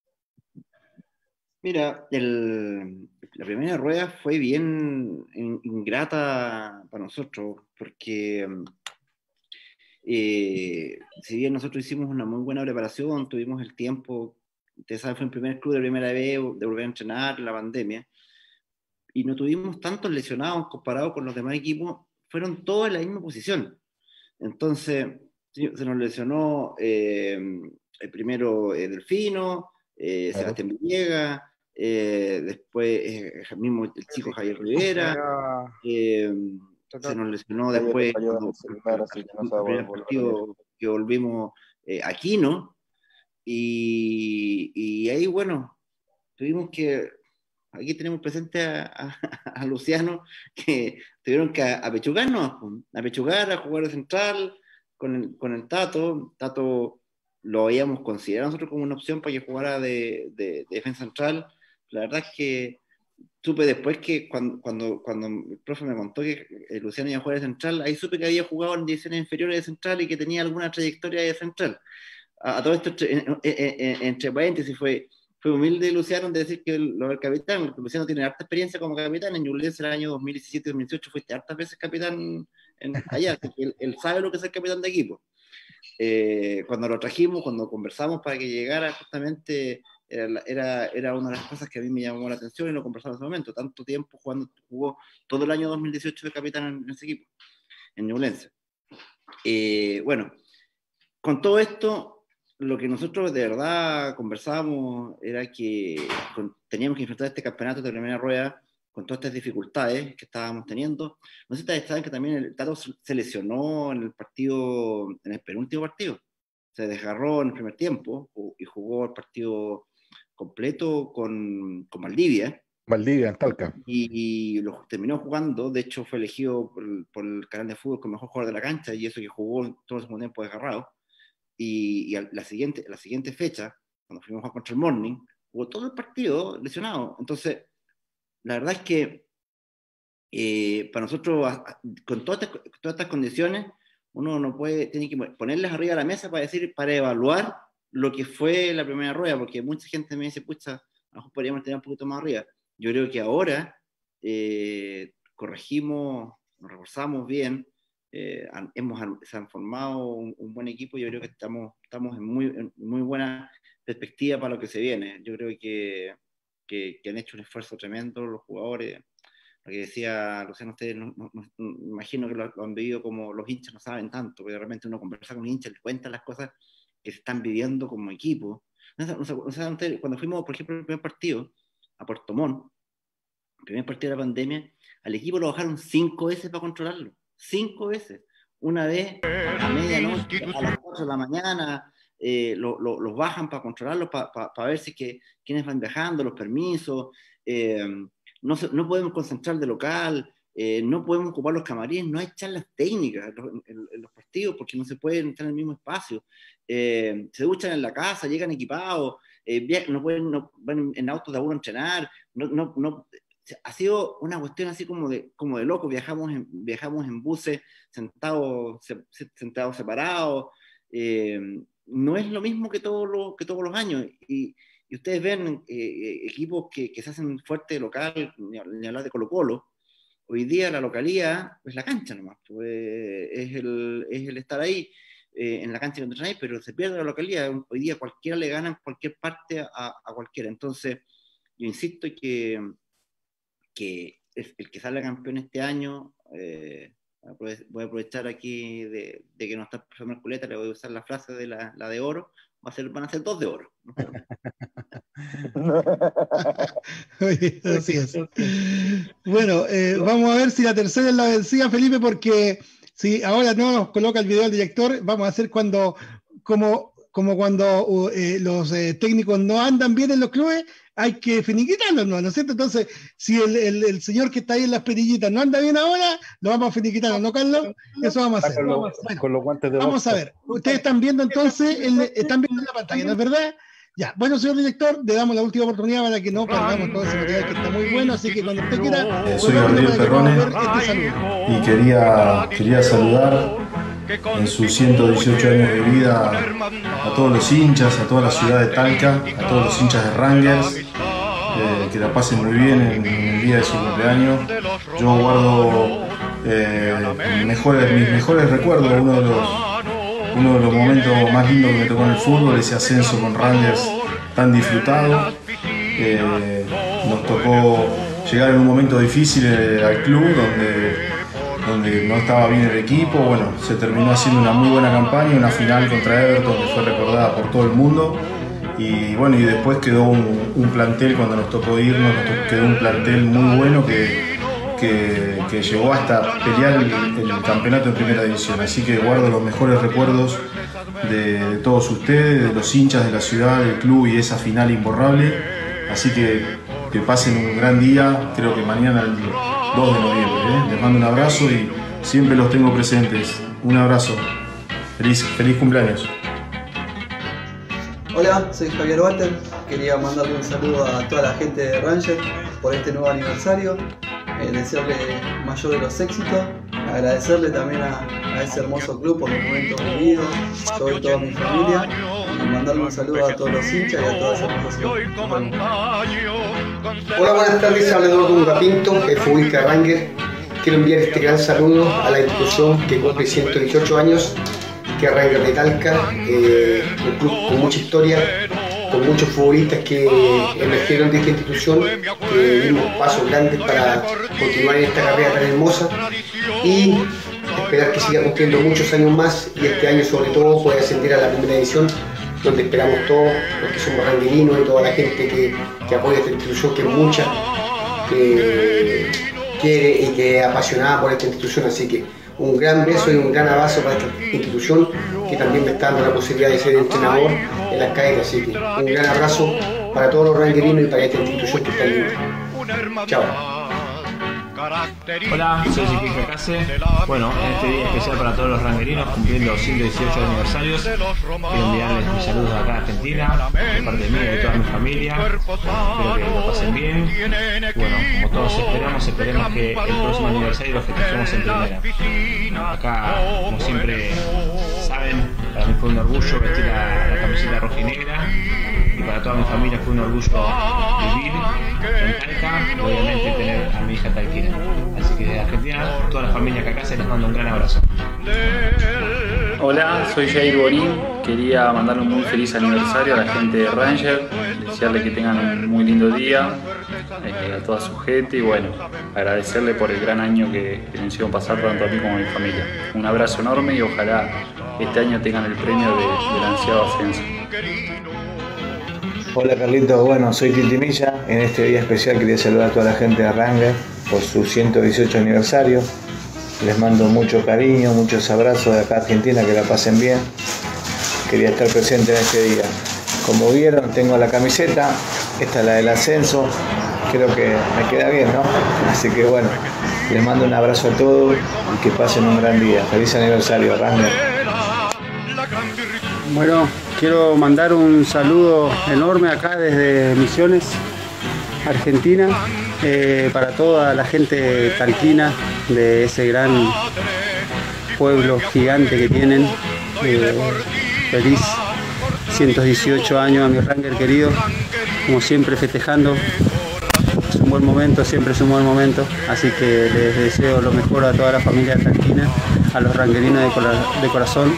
Mira, el, la primera rueda fue bien ingrata para nosotros, porque eh, si bien nosotros hicimos una muy buena preparación, tuvimos el tiempo, ustedes saben, fue el primer club de primera vez de volver a entrenar, la pandemia, y no tuvimos tantos lesionados comparados con los demás equipos, fueron todos en la misma posición. Entonces, se nos lesionó eh, el primero eh, Delfino, eh, claro. Sebastián Villegas, Eh, después eh, el mismo el chico Javier Rivera, eh, se nos lesionó después cuando, el primer partido que volvimos eh, Aquino, y, y ahí bueno, tuvimos que, aquí tenemos presente a, a, a Luciano, que tuvieron que apechugarnos, apechugar, a jugar de central con el, con el Tato. Tato lo habíamos considerado nosotros como una opción para que jugara de, de, de defensa central. La verdad es que supe después que cuando, cuando, cuando el profe me contó que eh, Luciano iba a jugar de central, ahí supe que había jugado en divisiones inferiores de central y que tenía alguna trayectoria de central. A, a todo esto, entre, en, en, entre paréntesis, fue, fue humilde Luciano de decir que lo del capitán, Luciano tiene harta experiencia como capitán, en Ñublense el año dos mil diecisiete dos mil dieciocho fuiste hartas veces capitán en, allá, él, él sabe lo que es el capitán de equipo. Eh, cuando lo trajimos, cuando conversamos para que llegara justamente... Era, era una de las cosas que a mí me llamó la atención y lo conversaba en ese momento, tanto tiempo jugando, jugó todo el año dos mil dieciocho de capitán en, en ese equipo, en Ñublense. Eh, bueno, con todo esto, lo que nosotros de verdad conversábamos era que con, teníamos que enfrentar este campeonato de primera rueda con todas estas dificultades que estábamos teniendo. No sé si ustedes saben que también el Tato se lesionó en el partido, en el penúltimo partido, se desgarró en el primer tiempo y jugó el partido completo con, con Valdivia. Valdivia, en Talca. Y, y lo terminó jugando, de hecho fue elegido por, por el canal de fútbol como mejor jugador de la cancha, y eso que jugó todo el segundo tiempo desgarrado. Y, y a la, siguiente, la siguiente fecha, cuando fuimos a jugar contra el Morning, jugó todo el partido lesionado. Entonces, la verdad es que eh, para nosotros, con todas estas, todas estas condiciones, uno no puede, tiene que ponerles arriba de la mesa para decir, para evaluar lo que fue la primera rueda, porque mucha gente me dice, pucha, a lo mejor podríamos tener un poquito más arriba. Yo creo que ahora eh, corregimos, nos reforzamos bien, eh, han, hemos, se han formado un, un buen equipo, yo creo que estamos, estamos en, muy, en muy buena perspectiva para lo que se viene. Yo creo que, que, que han hecho un esfuerzo tremendo los jugadores. Lo que decía Luciano, ustedes no, no, no, me imagino que lo, lo han vivido como los hinchas no saben tanto, porque de repente uno conversa con un hincha, le cuenta las cosas que se están viviendo como equipo. No, no, no, cuando fuimos, por ejemplo, el primer partido a Puerto Montt, el primer partido de la pandemia, al equipo lo bajaron cinco veces para controlarlo. Cinco veces. Una vez a medianoche, a las cuatro de la mañana, eh, lo, lo, los bajan para controlarlo, para, para, para ver si que, quiénes van viajando, los permisos. Eh, no, se, no podemos concentrar de local. Eh, no podemos ocupar los camarines, no hay charlas técnicas en los, en, en los partidos porque no se pueden estar en el mismo espacio. Eh, se duchan en la casa, llegan equipados, eh, no pueden, no, van en autos de uno a entrenar. No, no, no, ha sido una cuestión así como de, como de loco. Viajamos en, viajamos en buses sentados, se, sentados separados. Eh, no es lo mismo que, todo lo, que todos los años. Y, y ustedes ven eh, equipos que, que se hacen fuerte local, ni, ni hablar de Colo-Colo. Hoy día la localidad es la cancha nomás, pues, es, el, es el estar ahí eh, en la cancha que entrenáis, pero se pierde la localidad. Hoy día cualquiera le gana en cualquier parte a, a cualquiera. Entonces, yo insisto que, que es el que sale campeón este año, eh, voy a aprovechar aquí de, de que no está el profesor Merculeta, le voy a usar la frase de la, la de oro, va a ser, van a ser dos de oro. Así es. Bueno, eh, vamos a ver si la tercera es la vencida, Felipe, porque si ahora no nos coloca el video el director, vamos a hacer cuando, como, como cuando eh, los eh, técnicos no andan bien en los clubes, hay que finiquitarlos, ¿no? ¿No es cierto? Entonces, si el, el, el señor que está ahí en las perillitas no anda bien ahora, lo vamos a finiquitar, ¿no, Carlos? Eso vamos a hacer. Con, lo, bueno, con los guantes de vamos a ver. Ustedes están viendo entonces, el, están viendo en la pantalla, ¿no es verdad? Ya, bueno, señor director, le damos la última oportunidad para que no perdamos todo ese material que está muy bueno, así que cuando usted quiera, eh, soy Gabriel Perrone este y quería, quería saludar en sus ciento dieciocho años de vida a todos los hinchas, a toda la ciudad de Talca, a todos los hinchas de Rangers, eh, que la pasen muy bien en, en el día de su cumpleaños. Yo guardo eh, mejores, mis mejores recuerdos, uno de los Uno de los momentos más lindos que me tocó en el fútbol, ese ascenso con Rangers tan disfrutado. Eh, nos tocó llegar en un momento difícil al club donde, donde no estaba bien el equipo. Bueno, se terminó haciendo una muy buena campaña, una final contra Everton que fue recordada por todo el mundo. Y bueno, y después quedó un, un plantel, cuando nos tocó irnos, nos tocó, quedó un plantel muy bueno que Que, que llegó hasta pelear el, el campeonato en primera división. Así que guardo los mejores recuerdos de, de todos ustedes, de los hinchas de la ciudad, del club y esa final imborrable. Así que que pasen un gran día, creo que mañana el dos de noviembre. ¿eh? Les mando un abrazo y siempre los tengo presentes. Un abrazo. Feliz, feliz cumpleaños. Hola, soy Javier Walter. Quería mandarle un saludo a toda la gente de Rangers por este nuevo aniversario, eh, desearle el mayor de los éxitos, agradecerle también a, a ese hermoso club por los momentos vividos, sobre todo a mi familia, y mandarle un saludo a todos los hinchas y a todas las hermosas. Hola, buenas tardes, habla Eduardo Murapinto, el futbolista de Ranger. Quiero enviar este gran saludo a la institución que cumple ciento dieciocho años, que es Ranger de Talca, eh, un club con mucha historia, con muchos futbolistas que emergieron de esta institución, que dimos pasos grandes para continuar en esta carrera tan hermosa y esperar que siga cumpliendo muchos años más y este año sobre todo pueda ascender a la primera edición, donde esperamos todos los que somos rangerinos y toda la gente que, que apoya esta institución, que es mucha, que quiere y que es apasionada por esta institución, así que un gran beso y un gran abrazo para esta institución que también me está dando la posibilidad de ser entrenador en las cadenas, así que un gran abrazo para todos los rangerinos y para esta institución que está linda. Chao. Hola, soy Ezequiel Case. Bueno, en este día especial para todos los rangerinos cumpliendo ciento dieciocho aniversarios, quiero enviarles mis saludos acá a Argentina, de parte mía y de toda mi familia. Espero que lo pasen bien. Bueno, como todos esperamos, esperemos que el próximo aniversario lo festejemos en primera. Acá, como siempre saben, para mí fue un orgullo vestir la, la camiseta roja y negra, y para toda mi familia fue un orgullo vivir en Talca y obviamente tener a mi hija talquina. Así que desde Argentina, toda la familia que acá se les manda un gran abrazo. Hola, soy Jair Borín. Quería mandarle un muy feliz aniversario a la gente de Ranger, desearle que tengan un muy lindo día, eh, a toda su gente y bueno, agradecerle por el gran año que, que nos hicieron pasar tanto a mí como a mi familia. Un abrazo enorme y ojalá este año tengan el premio de, del ansiado ascenso. Hola Carlitos, bueno, soy Tintimilla. En este día especial quería saludar a toda la gente de Ranger por su ciento dieciocho aniversario. Les mando mucho cariño, muchos abrazos de acá a Argentina, que la pasen bien. Quería estar presente en este día. Como vieron, tengo la camiseta, esta es la del ascenso, creo que me queda bien, ¿no? Así que bueno, les mando un abrazo a todos y que pasen un gran día. Feliz aniversario, Ranger. Bueno, quiero mandar un saludo enorme acá desde Misiones, Argentina, eh, para toda la gente talquina de ese gran pueblo gigante que tienen. Eh, feliz ciento dieciocho años a mi Ranger querido, como siempre festejando. Es un buen momento, siempre es un buen momento, así que les deseo lo mejor a toda la familia talquina, a los rangerinos de, cora de corazón.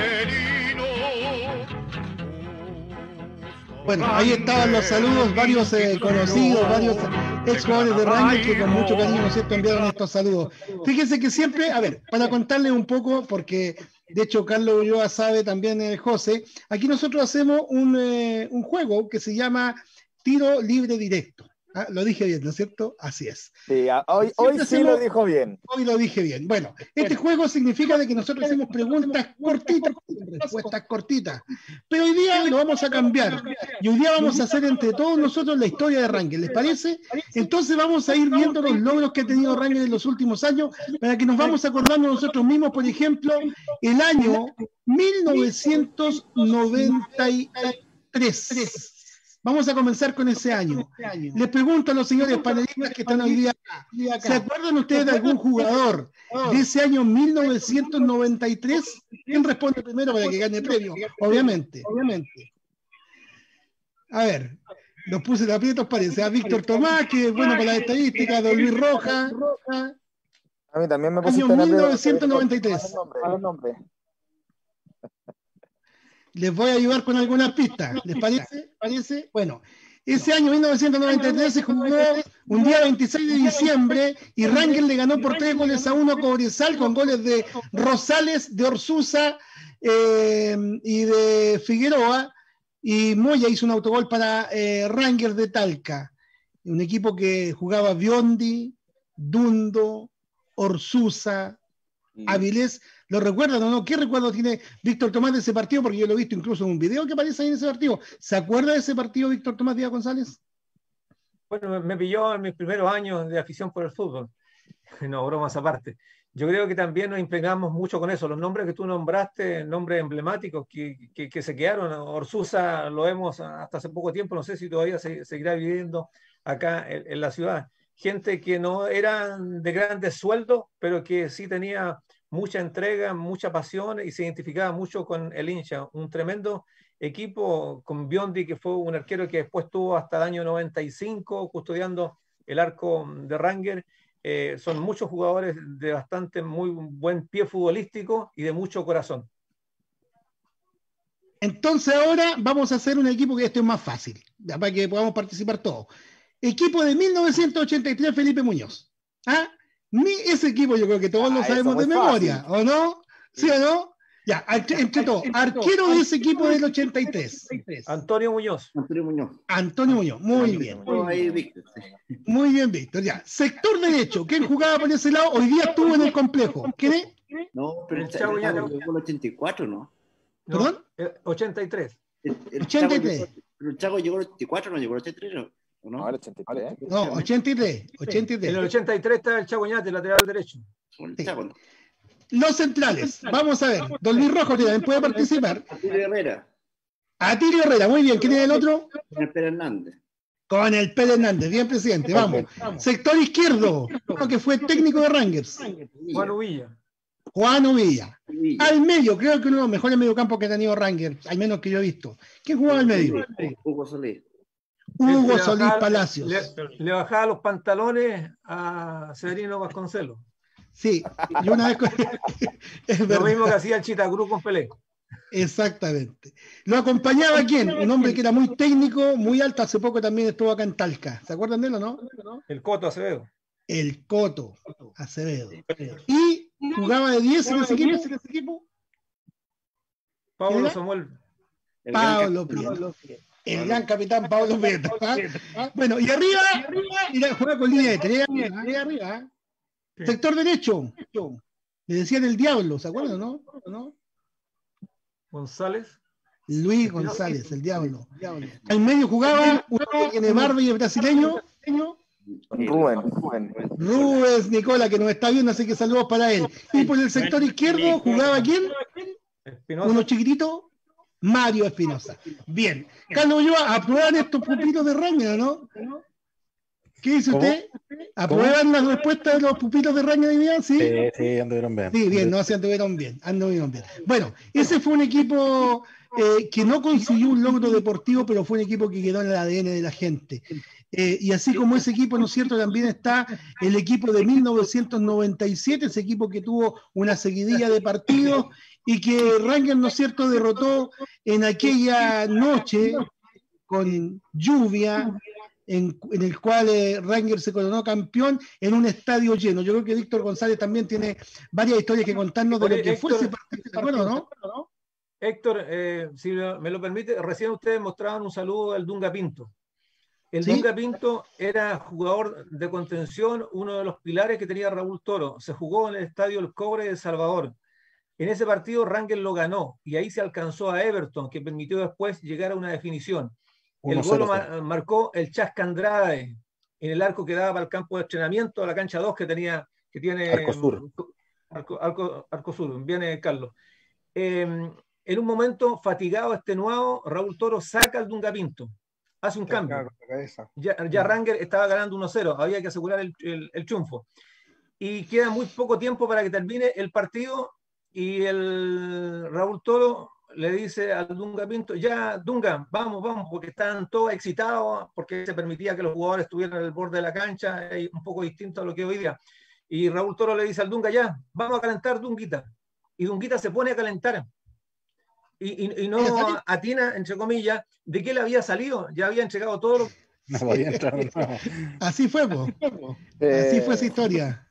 Bueno, ahí estaban los saludos, varios eh, conocidos, varios ex jugadores de Ranger que con mucho cariño siempre enviaron estos saludos. Fíjense que siempre, a ver, para contarles un poco, porque de hecho Carlos Ulloa sabe, también eh, José, aquí nosotros hacemos un, eh, un juego que se llama Tiro Libre Directo. Ah, lo dije bien, ¿no es cierto? Así es. Sí, hoy, hoy sí lo dijo bien. Hoy lo dije bien. Bueno, este juego significa de que nosotros hacemos preguntas cortitas, respuestas cortitas. Pero hoy día lo vamos a cambiar. Y hoy día vamos a hacer entre todos nosotros la historia de Ranger. ¿Les parece? Entonces vamos a ir viendo los logros que ha tenido Ranger en los últimos años para que nos vamos acordando nosotros mismos, por ejemplo, el año mil novecientos noventa y tres. Vamos a comenzar con ese año. Les pregunto a los señores panelistas que están hoy día acá, ¿se acuerdan ustedes de algún jugador de ese año mil novecientos noventa y tres? ¿Quién responde primero para que gane premio? Obviamente. Obviamente. A ver, los puse de aprietos, parece. A Víctor Tomás, que es bueno para las estadísticas, de Luis Roja. A mí también me pusiste año mil novecientos noventa y tres. Les voy a ayudar con algunas pistas. ¿Les parece? ¿Parece? Bueno, ese año mil novecientos noventa y tres se jugó un día veintiséis de diciembre y Ranger le ganó por tres goles a uno a Cobresal con goles de Rosales, de Orsuza eh, y de Figueroa, y Moya hizo un autogol para eh, Ranger de Talca, un equipo que jugaba Biondi, Dundo, Orsuza, Avilés. ¿Lo recuerdan o no? ¿Qué recuerdo tiene Víctor Tomás de ese partido? Porque yo lo he visto incluso en un video que aparece ahí en ese partido. ¿Se acuerda de ese partido, Víctor Tomás Díaz González? Bueno, me, me pilló en mis primeros años de afición por el fútbol. No, bromas aparte. Yo creo que también nos impregnamos mucho con eso. Los nombres que tú nombraste, nombres emblemáticos que, que, que se quedaron. Orsusa lo vemos hasta hace poco tiempo, no sé si todavía se, seguirá viviendo acá en, en la ciudad. Gente que no eran de grandes sueldos, pero que sí tenía mucha entrega, mucha pasión y se identificaba mucho con el hincha. Un tremendo equipo con Biondi, que fue un arquero que después tuvo hasta el año noventa y cinco custodiando el arco de Ranger. Eh, son muchos jugadores de bastante muy buen pie futbolístico y de mucho corazón. Entonces ahora vamos a hacer un equipo que esto es más fácil, ya, para que podamos participar todos. Equipo de mil novecientos ochenta y tres, Felipe Muñoz. ¿Ah? Mi, ese equipo yo creo que todos ah, lo sabemos de memoria, fácil. ¿O no? ¿Sí o no? Ya, entre, entre todos, arquero de ese equipo del ochenta y tres. Antonio Muñoz. Antonio Muñoz. Antonio Muñoz, muy bien. Muy bien, muy bien, Víctor. Ya, sector derecho, ¿quién jugaba por ese lado? Hoy día estuvo en el complejo. ¿Quién es? No, pero el Chavo ya llegó el ochenta y cuatro, ¿no? ¿Perdón? ochenta y tres. El, el ochenta y tres. Llegó, pero el Chago llegó el ochenta y cuatro, no llegó el ochenta y tres, ¿no? No, el ochenta y tres. No, ochenta y tres. ochenta y tres. En el ochenta y tres está el Chagoñate, lateral derecho. Sí. Los centrales, vamos a ver. Don Luis Rojo también puede participar. Atilio Herrera. Atilio Herrera, muy bien. ¿Quién es el otro? Con el Pérez Hernández. Con el Pérez Hernández, bien, presidente. Vamos. Sector izquierdo, que fue técnico de Rangers. Juan Uvilla. Juan Uvilla. Al medio, creo que uno de los mejores mediocampos que ha tenido Rangers, al menos que yo he visto. ¿Quién jugaba al medio? Hugo Solís. Hugo Solís Palacios. Le, le bajaba los pantalones a Severino Vasconcelos. Sí, y una vez con... es lo mismo que hacía el Chitacruz con Pelé. Exactamente. ¿Lo acompañaba quién? Un hombre que era muy técnico, muy alto, hace poco también estuvo acá en Talca. ¿Se acuerdan de él o no? El Coto Acevedo. El Coto Acevedo. ¿Y jugaba de diez en ese equipo? Pablo Samuel. Pablo Prieto. El gran capitán Pablo Prieto. ¿Ah? Bueno, y arriba, mira, juega con línea de tres, arriba, arriba. Sí. Sector derecho, le decían el Diablo, ¿se acuerdan, no? ¿No? González. Luis González, el Diablo. Al medio jugaba uno que tiene barba y es brasileño. Rubén. Rubén. Rubens Nicola, que nos está viendo, así que saludos para él. Y por el sector izquierdo jugaba ¿quién? Espinosa. Uno chiquitito, Mario Espinosa. Bien. Carlos Ulloa, ¿aprueban estos pupilos de Ranger, no? ¿Qué dice ¿Cómo? usted? ¿Aprueban las respuestas de los pupilos de Ranger de Millán? Sí, sí, sí, anduvieron bien. Sí, bien, no, se anduvieron bien, anduvieron bien. Bueno, ese fue un equipo eh, que no consiguió un logro deportivo, pero fue un equipo que quedó en el A D N de la gente. Eh, y así como ese equipo, ¿no es cierto?, también está el equipo de mil novecientos noventa y siete, ese equipo que tuvo una seguidilla de partidos y que Ranger, ¿no es cierto?, derrotó en aquella noche con lluvia, En, en el cual eh, Ranger se coronó campeón en un estadio lleno. Yo creo que Víctor González también tiene varias historias que contarnos de Oye, lo que Héctor, fue ese partido, ¿de acuerdo, no? Héctor, eh, si me lo permite, recién ustedes mostraban un saludo al Dunga Pinto. El ¿Sí? Dunga Pinto era jugador de contención, uno de los pilares que tenía Raúl Toro. Se jugó en el estadio El Cobre de El Salvador. En ese partido Ranger lo ganó y ahí se alcanzó a Everton, que permitió después llegar a una definición. El gol lo mar marcó el Chasca Andrade en el arco que daba para el campo de entrenamiento, a la cancha dos que tenía, que tiene Arcosur. Arco, arco, Arcosur, viene Carlos. Eh, en un momento fatigado, extenuado, Raúl Toro saca al Dunga Pinto, hace un cambio. Ya, ya Ranger estaba ganando uno cero, había que asegurar el, el, el triunfo. Y queda muy poco tiempo para que termine el partido y el Raúl Toro le dice al Dunga Pinto, ya Dunga, vamos, vamos, porque están todos excitados, porque se permitía que los jugadores estuvieran en el borde de la cancha, un poco distinto a lo que hoy día. Y Raúl Toro le dice al Dunga, ya, vamos a calentar, Dunguita. Y Dunguita se pone a calentar. Y, y, y no atina, entre comillas, de qué le había salido, ya había entregado todo lo no podía entrar, no. Así fue, po. Eh, Así fue esa historia.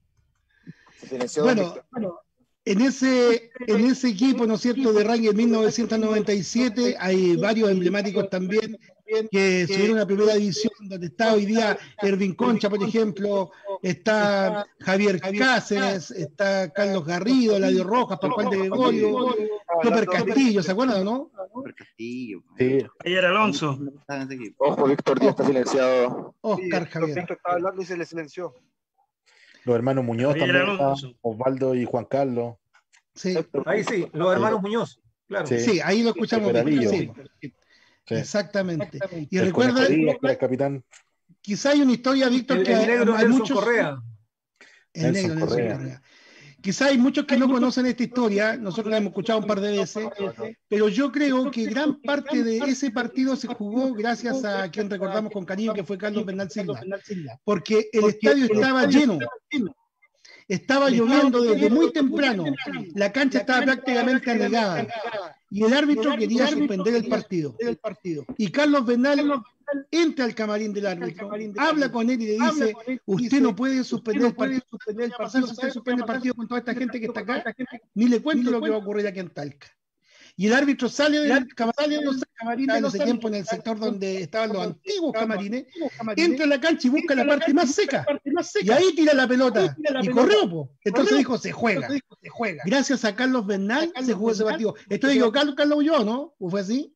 Bueno, bueno. En ese, en ese equipo, ¿no es cierto?, de Ranger mil novecientos noventa y siete, hay varios emblemáticos también que subieron a primera división, donde está hoy día Ervin Concha, por ejemplo, está Javier Cáceres, está Carlos Garrido, Eladio Rojas, Pascual de Gregorio, Cooper Castillo, ¿se acuerdan o no? Cooper Castillo. Sí. Ayer Alonso. Ojo, Víctor Díaz está silenciado. Oscar Javier. Víctor estaba hablando y se le silenció. Los hermanos Muñoz Javier también, Alonso. estaban, Osvaldo y Juan Carlos. Sí, Ahí sí, los hermanos Muñoz, claro. Sí. sí, ahí lo escuchamos bien. Peralillo. Sí, Sí. exactamente. Y El recuerda, Conejo Díaz, que era el capitán. quizá hay una historia, Víctor, El, que el hay, negro hay Nelson muchos. Correa. El Nelson negro Nelson Correa. Correa. Quizá hay muchos que no conocen esta historia, nosotros la hemos escuchado un par de veces, pero yo creo que gran parte de ese partido se jugó gracias a quien recordamos con cariño, que fue Carlos Bernal Silva, porque el estadio estaba lleno, estaba lloviendo desde muy temprano, la cancha estaba prácticamente anegada y el árbitro quería suspender el partido. Y Carlos Bernal entra al camarín del árbitro, habla con él y le dice: usted no puede suspender el partido, suspender el partido, si usted suspende el partido con toda esta gente que está acá, ni le cuento lo que va a ocurrir aquí en Talca. Y el árbitro sale del camarín, en ese tiempo en el sector donde estaban los antiguos camarines, entra a la cancha y busca la parte más seca, y ahí tira la pelota, y corrió, po. Entonces dijo: se juega. Gracias a Carlos Bernal se jugó ese partido. Estoy equivocado, Carlos Ulloa, ¿no? ¿O fue así?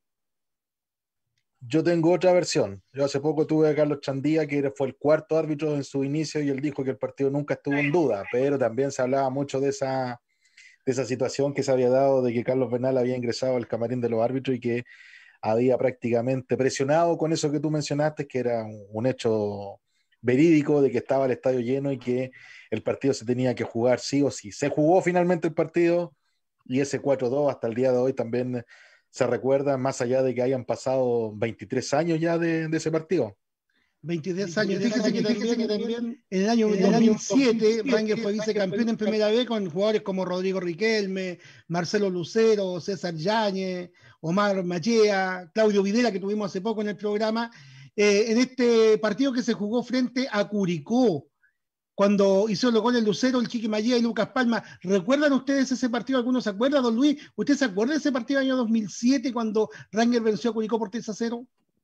Yo tengo otra versión. Yo hace poco tuve a Carlos Chandía, que fue el cuarto árbitro en su inicio, y él dijo que el partido nunca estuvo en duda, pero también se hablaba mucho de esa, de esa situación que se había dado, de que Carlos Bernal había ingresado al camarín de los árbitros y que había prácticamente presionado con eso que tú mencionaste, que era un, un hecho verídico, de que estaba el estadio lleno y que el partido se tenía que jugar sí o sí. Se jugó finalmente el partido, y ese cuatro dos hasta el día de hoy también se recuerda, más allá de que hayan pasado veintitrés años ya de, de ese partido. veintitrés años. Fíjese que, fíjese que también en el año dos mil siete Rangers fue vicecampeón en primera vez con jugadores como Rodrigo Riquelme, Marcelo Lucero, César Yáñez, Omar Machea, Claudio Videla, que tuvimos hace poco en el programa, eh, en este partido que se jugó frente a Curicó, cuando hizo los goles Lucero, el Chiqui Mallea y Lucas Palma. ¿Recuerdan ustedes ese partido? ¿Algunos se acuerdan, don Luis? ¿Usted se acuerda de ese partido del año dos mil siete cuando Rangers venció a Curicó por tres a cero?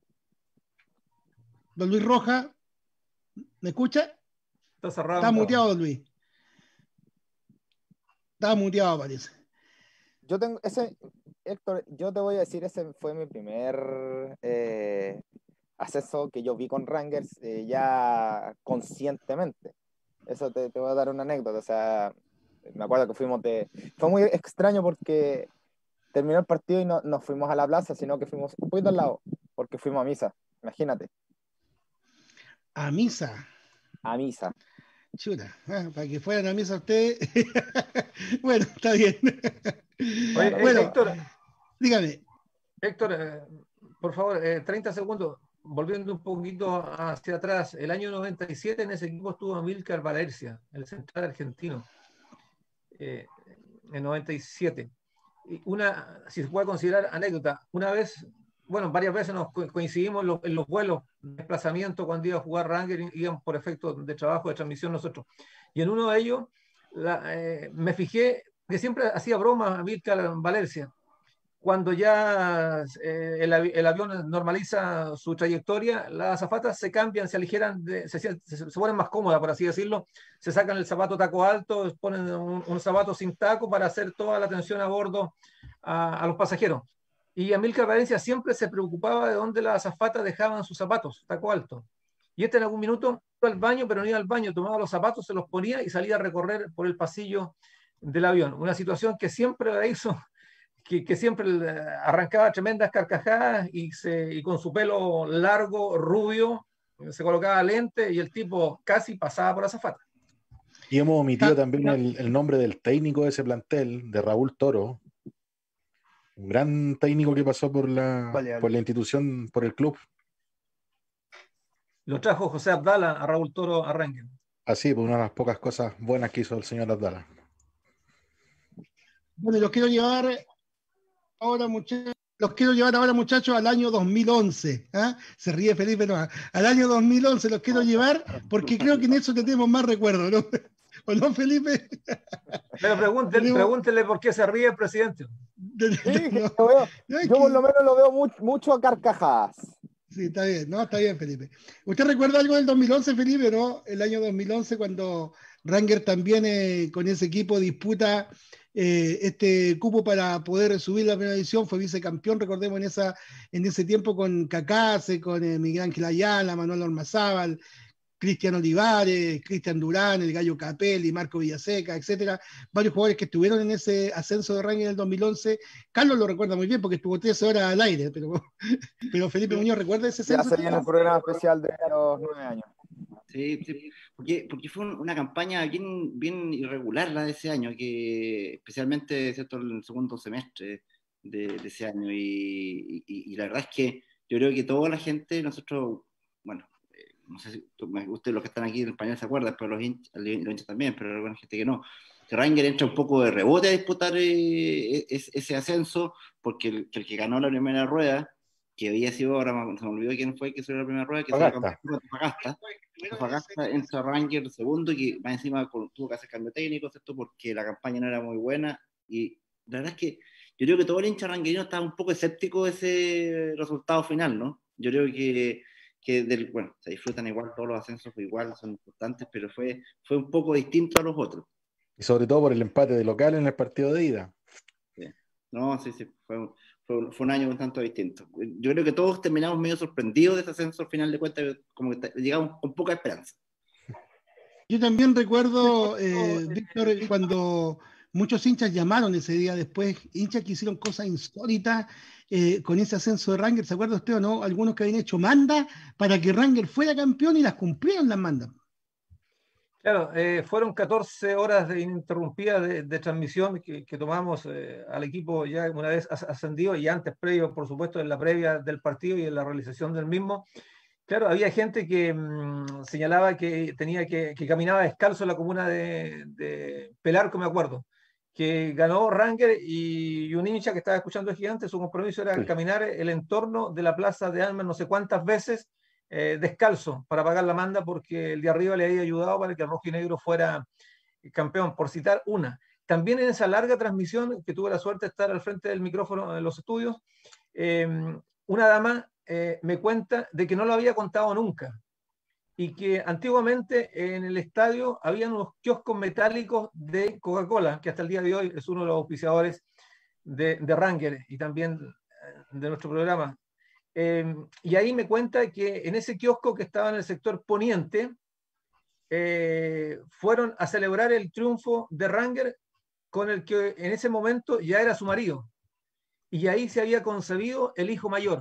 Don Luis Roja, ¿me escucha? Está cerrado. Está muteado, don Luis. Está muteado, parece. Yo tengo ese, Héctor, yo te voy a decir, ese fue mi primer eh, acceso que yo vi con Rangers eh, ya conscientemente. Eso te, te voy a dar una anécdota. O sea, me acuerdo que fuimos de... Fue muy extraño porque terminó el partido y no nos fuimos a la plaza, sino que fuimos un poquito al lado, porque fuimos a misa. Imagínate. ¿A misa? A misa. Chuta, ah, para que fueran a misa ustedes. Bueno, está bien. Oye, bueno, Héctor, dígame. Héctor, eh, por favor, eh, treinta segundos. Volviendo un poquito hacia atrás, el año noventa y siete en ese equipo estuvo Amílcar Valencia, el central argentino, eh, en noventa y siete. Y una, si se puede considerar anécdota, una vez, bueno, varias veces nos co coincidimos en los, en los vuelos de desplazamiento cuando iba a jugar Rangers, íbamos por efecto de trabajo, de transmisión nosotros. Y en uno de ellos la, eh, me fijé que siempre hacía bromas a Amílcar Valencia. Cuando ya eh, el, el avión normaliza su trayectoria, las azafatas se cambian, se aligeran, de, se, se, se ponen más cómodas, por así decirlo, se sacan el zapato taco alto, ponen un, un zapato sin taco para hacer toda la atención a bordo a, a los pasajeros. Y Amílcar Valencia siempre se preocupaba de dónde las azafatas dejaban sus zapatos, taco alto. Y este en algún minuto iba al baño, pero no iba al baño, tomaba los zapatos, se los ponía y salía a recorrer por el pasillo del avión. Una situación que siempre la hizo... Que, que siempre arrancaba tremendas carcajadas y, se, y con su pelo largo, rubio, se colocaba lente y el tipo casi pasaba por azafata. Y hemos omitido también el, el nombre del técnico de ese plantel, de Raúl Toro, un gran técnico que pasó por la, vale, por la institución, por el club. Lo trajo José Abdala a Raúl Toro a Rangers. Así, por una de las pocas cosas buenas que hizo el señor Abdala. Bueno, los quiero llevar... Ahora, muchachos, los quiero llevar ahora, muchachos, al año dos mil once. ¿eh? Se ríe Felipe, no. Al año dos mil once los quiero llevar porque creo que en eso tenemos más recuerdos, ¿no? ¿O no, Felipe? Pero pregúntele, pregúntele por qué se ríe el presidente. Sí, no, yo, veo, yo por lo menos lo veo mucho, mucho a carcajadas. Sí, está bien, no, está bien, Felipe. ¿Usted recuerda algo del dos mil once, Felipe, no? El año dos mil once, cuando Rangers también eh, con ese equipo disputa eh, este cupo para poder subir la primera división, fue vicecampeón, recordemos, en esa en ese tiempo con Cacase, con eh, Miguel Ángel Ayala, Manuel Ormazábal, Cristian Olivares, Cristian Durán, el Gallo Capelli, Marco Villaseca, etcétera, varios jugadores que estuvieron en ese ascenso de Rangers en el dos mil once. Carlos lo recuerda muy bien porque estuvo trece horas al aire, pero, pero Felipe Muñoz, ¿recuerda ese ascenso? Ya se viene el programa especial de los nueve años. Sí, sí, porque, porque fue una campaña bien, bien irregular la de ese año, que especialmente, ¿cierto?, el segundo semestre de, de ese año, y, y, y la verdad es que yo creo que toda la gente, nosotros, bueno, eh, no sé si ustedes los que están aquí en español se acuerdan, pero los hinchas, los hinchas también, pero hay alguna gente que no, que Rangers entra un poco de rebote a disputar eh, es, ese ascenso, porque el, que el que ganó la primera rueda, que había sido, ahora se me olvidó quién fue que hizo la primera rueda, que fue Antofagasta. Antofagasta entra Rangers segundo y que más encima tuvo que hacer cambio técnico, ¿cierto? Porque la campaña no era muy buena, y la verdad es que yo creo que todo el hincha ranguerino estaba un poco escéptico de ese resultado final, ¿no? Yo creo que, que del, bueno, se disfrutan igual todos los ascensos, igual son importantes, pero fue, fue un poco distinto a los otros. Y sobre todo por el empate de local en el partido de ida. Sí. No, sí, sí, fue, fue, fue un año un tanto distinto. Yo creo que todos terminamos medio sorprendidos de ese ascenso, al final de cuentas, como que llegamos con poca esperanza. Yo también recuerdo, eh, Víctor, cuando muchos hinchas llamaron ese día después, hinchas que hicieron cosas insólitas eh, con ese ascenso de Rangers. ¿Se acuerda usted o no? Algunos que habían hecho mandas para que Rangers fuera campeón y las cumplieron las mandas. Claro, eh, fueron catorce horas de ininterrumpida de, de transmisión que, que tomamos eh, al equipo ya una vez ascendido y antes previo, por supuesto, en la previa del partido y en la realización del mismo. Claro, había gente que mmm, señalaba que tenía que, que caminaba descalzo en la comuna de, de Pelarco, me acuerdo, que ganó Rangers y un hincha que estaba escuchando el Gigante, su compromiso era sí. caminar el entorno de la plaza de Almas no sé cuántas veces eh, descalzo para pagar la manda porque el de arriba le había ayudado para que el rojinegro fuera campeón, por citar una. También en esa larga transmisión, que tuve la suerte de estar al frente del micrófono en los estudios, eh, una dama eh, me cuenta de que no lo había contado nunca y que antiguamente en el estadio habían unos kioscos metálicos de Coca-Cola, que hasta el día de hoy es uno de los auspiciadores de, de Rangers y también de nuestro programa. Eh, y ahí me cuenta que en ese kiosco que estaba en el sector poniente, eh, fueron a celebrar el triunfo de Rangers con el que en ese momento ya era su marido. Y ahí se había concebido el hijo mayor.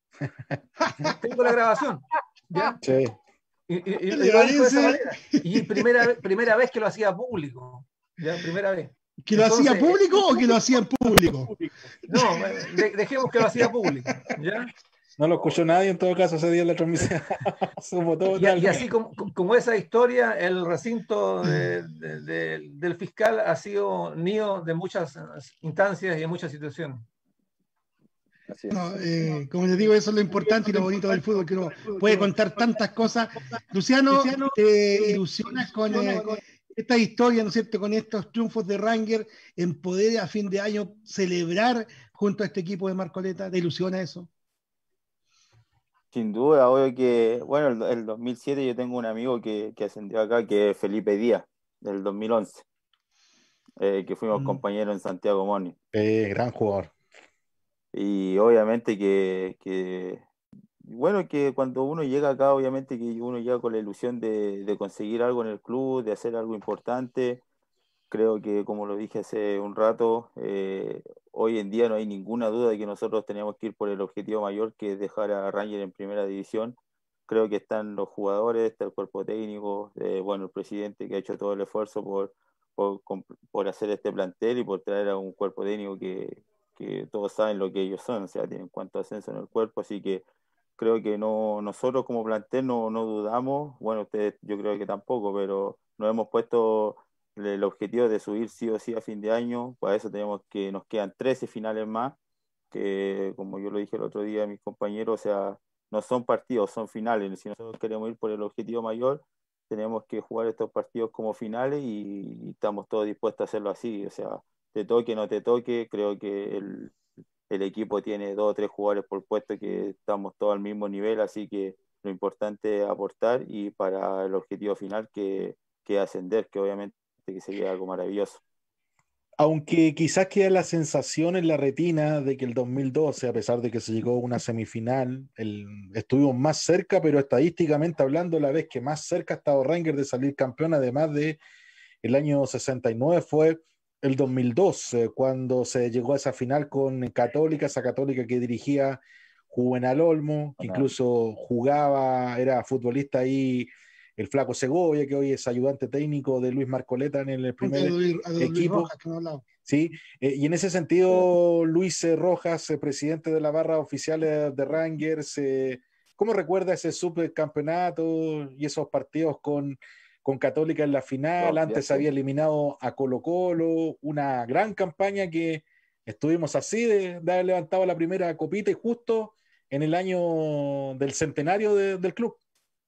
Tengo la grabación. ¿Ya? Sí. Y, y, y, y, lo dijo de esa manera. Y primera, primera vez que lo hacía público. ¿Ya? Primera vez. ¿Que lo Entonces, hacía público o que lo hacía público? No, de, dejemos que lo hacía público. ¿Ya? No lo escuchó nadie en todo caso ese día en la transmisión. y, y así como, como esa historia, el recinto de, de, de, del fiscal ha sido nido de muchas instancias y de muchas situaciones. No, eh, como les digo, eso es lo importante y lo bonito del fútbol, que uno puede contar tantas cosas. Luciano, te ilusionas con eh, esta historia, ¿no es cierto?, con estos triunfos de Rangers, en poder a fin de año celebrar junto a este equipo de Marcoleta. ¿Te ilusiona eso? Sin duda, obvio que, bueno, el, el dos mil siete yo tengo un amigo que, que ascendió acá, que es Felipe Díaz, del dos mil once, eh, que fuimos mm. compañeros en Santiago Morning. Eh, gran jugador. Y obviamente que, que, bueno, que cuando uno llega acá, obviamente que uno llega con la ilusión de, de conseguir algo en el club, de hacer algo importante. Creo que, como lo dije hace un rato, eh, hoy en día no hay ninguna duda de que nosotros teníamos que ir por el objetivo mayor, que es dejar a Rangers en primera división. Creo que están los jugadores, está el cuerpo técnico, eh, bueno, el presidente que ha hecho todo el esfuerzo por, por, por hacer este plantel y por traer a un cuerpo técnico que, que todos saben lo que ellos son, o sea, tienen cuanto ascenso en el cuerpo, así que creo que no, nosotros como plantel no, no dudamos, bueno, ustedes yo creo que tampoco, pero nos hemos puesto el objetivo de subir sí o sí a fin de año. Para eso tenemos que, nos quedan trece finales más, que como yo lo dije el otro día a mis compañeros, o sea, no son partidos, son finales. Si nosotros queremos ir por el objetivo mayor, tenemos que jugar estos partidos como finales y, y estamos todos dispuestos a hacerlo así. O sea, te toque o no te toque, creo que el, el equipo tiene dos o tres jugadores por puesto que estamos todos al mismo nivel, así que lo importante es aportar y para el objetivo final que, que ascender, que obviamente que sería algo maravilloso. Aunque quizás queda la sensación en la retina de que el dos mil doce, a pesar de que se llegó a una semifinal, el, estuvimos más cerca, pero estadísticamente hablando, la vez que más cerca ha estado Rangers de salir campeón, además de el año sesenta y nueve, fue el dos mil dos, eh, cuando se llegó a esa final con Católica, esa Católica que dirigía Juvenal Olmo, que incluso jugaba, era futbolista ahí, el Flaco Segovia, que hoy es ayudante técnico de Luis Marcoleta en el primer Luis, equipo. Rojas, que no sí, eh, y en ese sentido, Luis Rojas, eh, presidente de la barra oficial de, de Rangers, eh, ¿cómo recuerda ese subcampeonato y esos partidos con, con Católica en la final? No, antes había eliminado a Colo Colo, una gran campaña que estuvimos así de, de haber levantado la primera copita y justo en el año del centenario de, del club.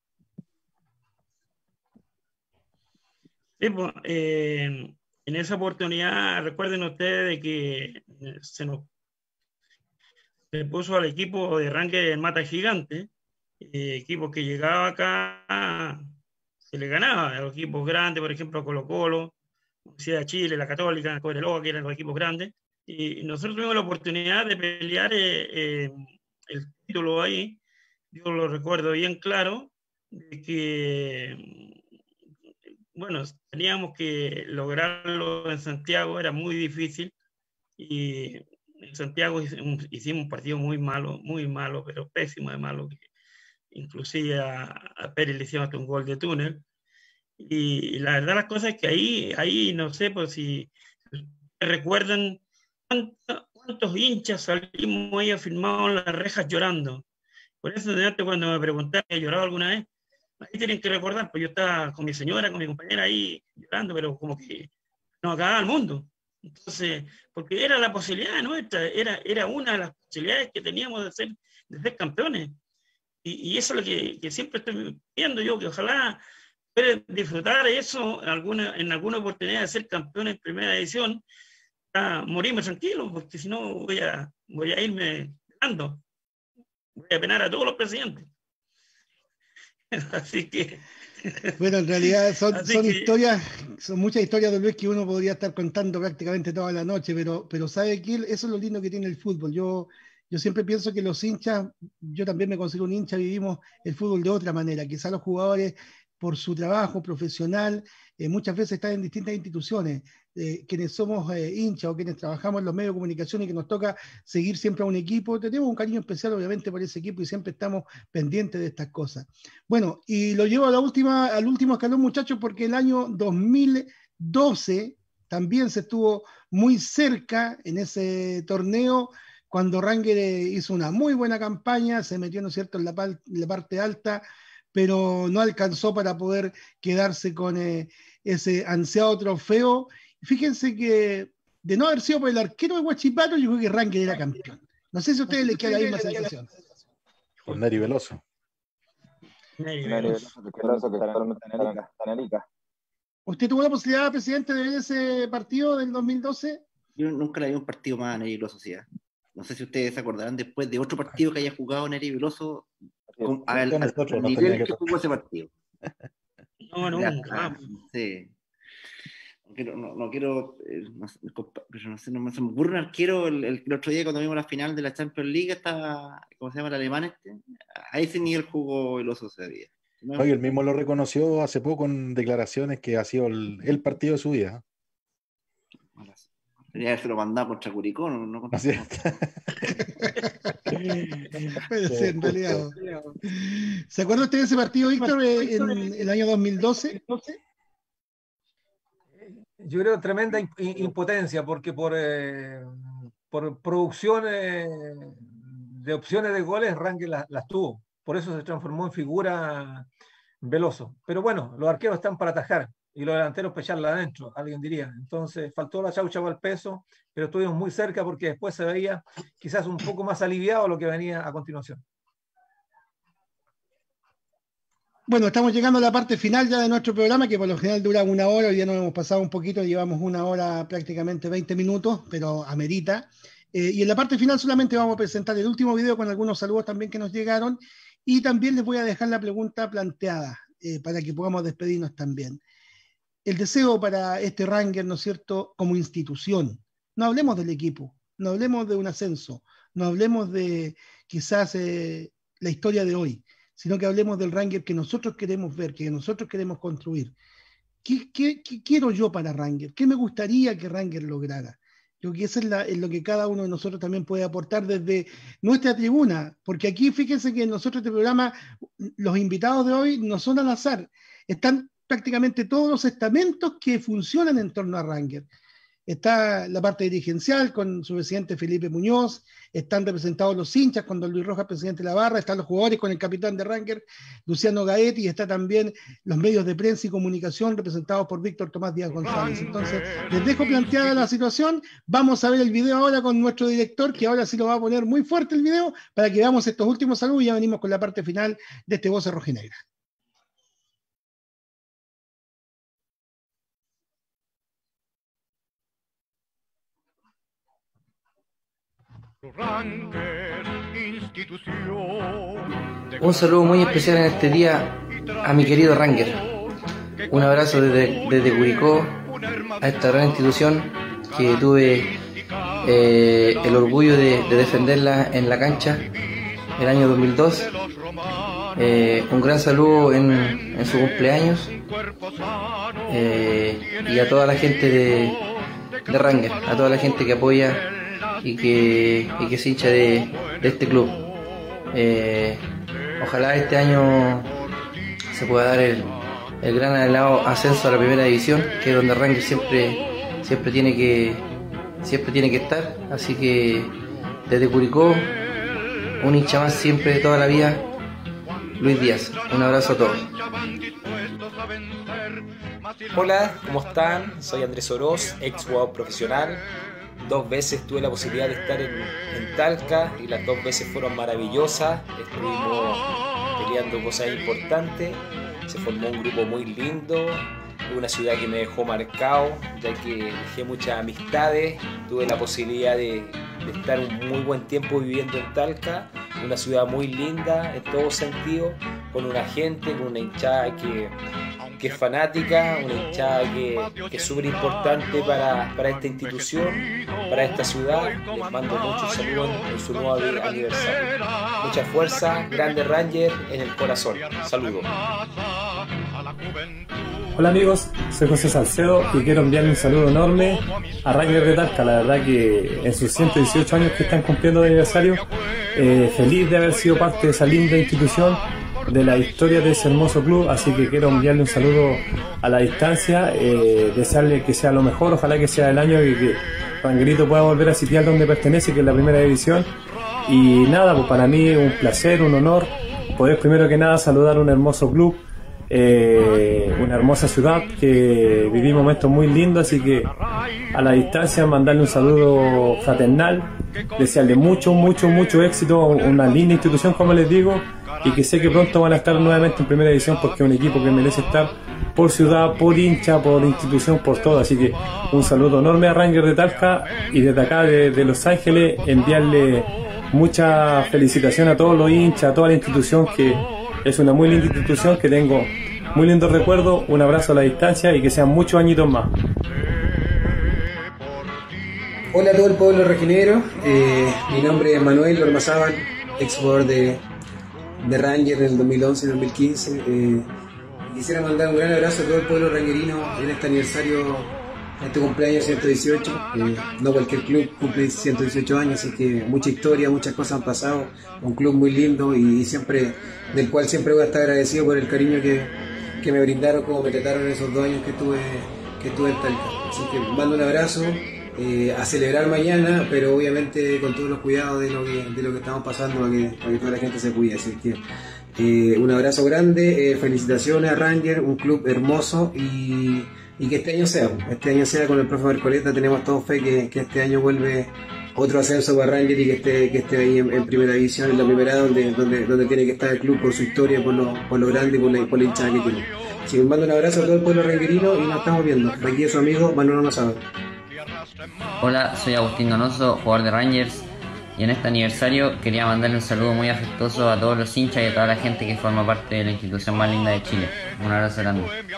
Sí, pues, eh, en esa oportunidad, recuerden ustedes de que se nos se puso al equipo de Rangers el Mata Gigante, eh, equipo que llegaba acá, se le ganaba a los equipos grandes, por ejemplo, Colo Colo, Universidad de Chile, la Católica, Cobreloa, que eran los equipos grandes, y nosotros tuvimos la oportunidad de pelear eh, eh, el título ahí. Yo lo recuerdo bien claro, de que bueno, teníamos que lograrlo en Santiago, era muy difícil, y en Santiago hicimos, hicimos un partido muy malo, muy malo, pero pésimo de malo, que inclusive a, a Pérez le hicimos hasta un gol de túnel, y, y la verdad las cosas es que ahí, ahí no sé, pues si, si recuerdan cuántos, cuántos hinchas salimos ahí firmados en las rejas llorando. Por eso de antes cuando me preguntaban, ¿he llorado alguna vez? Ahí tienen que recordar, pues yo estaba con mi señora, con mi compañera ahí llorando, pero como que nos acababa el mundo. Entonces, porque era la posibilidad nuestra, era, era una de las posibilidades que teníamos de ser, de ser campeones. Y, y eso es lo que, que siempre estoy viendo yo, que ojalá pueda disfrutar eso en alguna, en alguna oportunidad de ser campeón en primera edición, a morirme tranquilo, porque si no voy a, voy a irme dando, voy a penar a todos los presidentes. Así que bueno, en realidad son, son que... historias, son muchas historias de Luis que uno podría estar contando prácticamente toda la noche, pero, pero sabe que eso es lo lindo que tiene el fútbol. Yo, yo siempre pienso que los hinchas, yo también me considero un hincha, vivimos el fútbol de otra manera. Quizás los jugadores, por su trabajo profesional, eh, muchas veces están en distintas instituciones. Eh, quienes somos eh, hinchas o quienes trabajamos en los medios de comunicación y que nos toca seguir siempre a un equipo, tenemos un cariño especial obviamente por ese equipo y siempre estamos pendientes de estas cosas. Bueno, y lo llevo a la última, al último escalón, muchachos, porque el año dos mil doce también se estuvo muy cerca en ese torneo, cuando Rangers hizo una muy buena campaña, se metió, ¿no es cierto?, en la, en la parte alta, pero no alcanzó para poder quedarse con eh, ese ansiado trofeo. Fíjense que de no haber sido por el arquero de Huachipato, yo creo que Rangers era campeón. No sé si a ustedes les queda la misma sensación. Con Neri Veloso. Neri Veloso, que está en Arica. ¿Usted tuvo la posibilidad, presidente, de ver ese partido del dos mil doce? Yo nunca le vi un partido más a Neri Veloso, ¿sí? No sé si ustedes se acordarán después de otro partido que haya jugado Neri Veloso con, al, al, al nivel que jugó ese partido. No, no, no. Sí. No quiero, no, no quiero, eh, no, pero no sé, no me, se me ocurre un arquero el, el, el otro día cuando vimos la final de la Champions League, estaba, ¿cómo se llama el alemán este? A ese nivel jugó Veloso ese día. ¿No? Oye, él mismo lo reconoció hace poco en declaraciones que ha sido el, el partido de su vida. Tenía que haberse lo mandado contra Curicó, no, no contra... Así puede ser, en realidad. ¿Se acuerda usted de ese partido, Víctor, en el año dos mil doce? Yo creo tremenda impotencia, porque por, eh, por producción eh, de opciones de goles, Rangers las, las tuvo. Por eso se transformó en figura Veloso. Pero bueno, los arqueros están para atajar y los delanteros para echarla adentro, alguien diría. Entonces faltó la chaucha para el peso, pero estuvimos muy cerca porque después se veía quizás un poco más aliviado lo que venía a continuación. Bueno, estamos llegando a la parte final ya de nuestro programa, que por lo general dura una hora. Hoy día nos hemos pasado un poquito, llevamos una hora, prácticamente veinte minutos, pero amerita. Eh, y en la parte final solamente vamos a presentar el último video con algunos saludos también que nos llegaron, y también les voy a dejar la pregunta planteada eh, para que podamos despedirnos también. el deseo para este Rangers, ¿no es cierto?, como institución. No hablemos del equipo, no hablemos de un ascenso, no hablemos de quizás eh, la historia de hoy, sino que hablemos del Rangers que nosotros queremos ver, que nosotros queremos construir. ¿Qué, qué, qué quiero yo para Rangers? ¿Qué me gustaría que Rangers lograra? Yo creo que eso es, la, es lo que cada uno de nosotros también puede aportar desde nuestra tribuna, porque aquí fíjense que en nosotros este programa, los invitados de hoy no son al azar, están prácticamente todos los estamentos que funcionan en torno a Rangers. Está la parte dirigencial con su presidente Felipe Muñoz, están representados los hinchas con don Luis Rojas, presidente de la barra, están los jugadores con el capitán de Rangers, Luciano Gaetti, y está también los medios de prensa y comunicación representados por Víctor Tomás Díaz González. Entonces, les dejo planteada la situación, vamos a ver el video ahora con nuestro director, que ahora sí lo va a poner muy fuerte el video, para que veamos estos últimos saludos y ya venimos con la parte final de este Voces Rojinegras. Un saludo muy especial en este día a mi querido Ranger. Un abrazo desde, desde Curicó a esta gran institución que tuve eh, el orgullo de, de defenderla en la cancha el año dos mil dos. Eh, un gran saludo en, en su cumpleaños eh, y a toda la gente de, de Ranger, a toda la gente que apoya y que, y que se hincha de, de este club. Eh, ojalá este año se pueda dar el, el gran anhelado ascenso a la primera división, que es donde Ranger siempre, siempre tiene que siempre tiene que estar. Así que desde Curicó, un hincha más siempre de toda la vida, Luis Díaz. Un abrazo a todos. Hola, ¿cómo están? Soy Andrés Oroz, ex jugador profesional. Dos veces tuve la posibilidad de estar en, en Talca y las dos veces fueron maravillosas. Estuvimos peleando cosas importantes. Se formó un grupo muy lindo. Una ciudad que me dejó marcado, ya que dejé muchas amistades. Tuve la posibilidad de, de estar un muy buen tiempo viviendo en Talca. Una ciudad muy linda en todo sentido, con una gente, con una hinchada que, que es fanática, una hinchada que, que es súper importante para, para esta institución, para esta ciudad. Les mando muchos saludos en su nuevo aniversario. Mucha fuerza, grande Ranger en el corazón. Saludos. Hola amigos, soy José Salcedo y quiero enviarle un saludo enorme a Rangers de Talca. La verdad que en sus ciento dieciocho años que están cumpliendo de aniversario, eh, feliz de haber sido parte de esa linda institución, de la historia de ese hermoso club, así que quiero enviarle un saludo a la distancia, eh, desearle que sea lo mejor, ojalá que sea el año y que Rangerito pueda volver a sitiar donde pertenece, que es la primera división. Y nada, pues para mí un placer, un honor poder primero que nada saludar a un hermoso club, Eh, una hermosa ciudad que viví momentos muy lindos, así que a la distancia mandarle un saludo fraternal, desearle mucho, mucho, mucho éxito, una linda institución como les digo, y que sé que pronto van a estar nuevamente en primera división porque es un equipo que merece estar por ciudad, por hincha, por institución, por todo. Así que un saludo enorme a Rangers de Talca y desde acá de, de Los Ángeles enviarle mucha felicitación a todos los hinchas, a toda la institución, que es una muy linda institución, que tengo muy lindos recuerdos. Un abrazo a la distancia y que sean muchos añitos más. Hola a todo el pueblo rojinegro, eh, mi nombre es Manuel Ormazábal, ex jugador de, de Ranger en el dos mil once y dos mil quince. Eh, quisiera mandar un gran abrazo a todo el pueblo rangerino en este aniversario, en este cumpleaños ciento dieciocho. Eh, no cualquier club cumple ciento dieciocho años, así que mucha historia, muchas cosas han pasado. Un club muy lindo y siempre, del cual siempre voy a estar agradecido por el cariño que, que me brindaron, como me trataron esos dos años que estuve, que estuve en Talca. Así que mando un abrazo, eh, a celebrar mañana, pero obviamente con todos los cuidados de lo que, de lo que estamos pasando, para que, para que toda la gente se cuide. Así que eh, un abrazo grande, eh, felicitaciones a Ranger, un club hermoso, y y que este año sea, este año sea con el profe Marcoleta. Tenemos todos fe que, que este año vuelve otro ascenso para Ranger y que esté, que esté ahí en, en primera división, en la primera, donde, donde, donde tiene que estar el club por su historia, por lo, por lo grande y por la, por la hinchada que tiene. Así que mando un abrazo a todo el pueblo rangerino y nos estamos viendo. Aquí es su amigo Manuel Ormazábal. Hola, soy Agustín Donoso, jugador de Rangers, y en este aniversario quería mandarle un saludo muy afectuoso a todos los hinchas y a toda la gente que forma parte de la institución más linda de Chile. Un abrazo grande.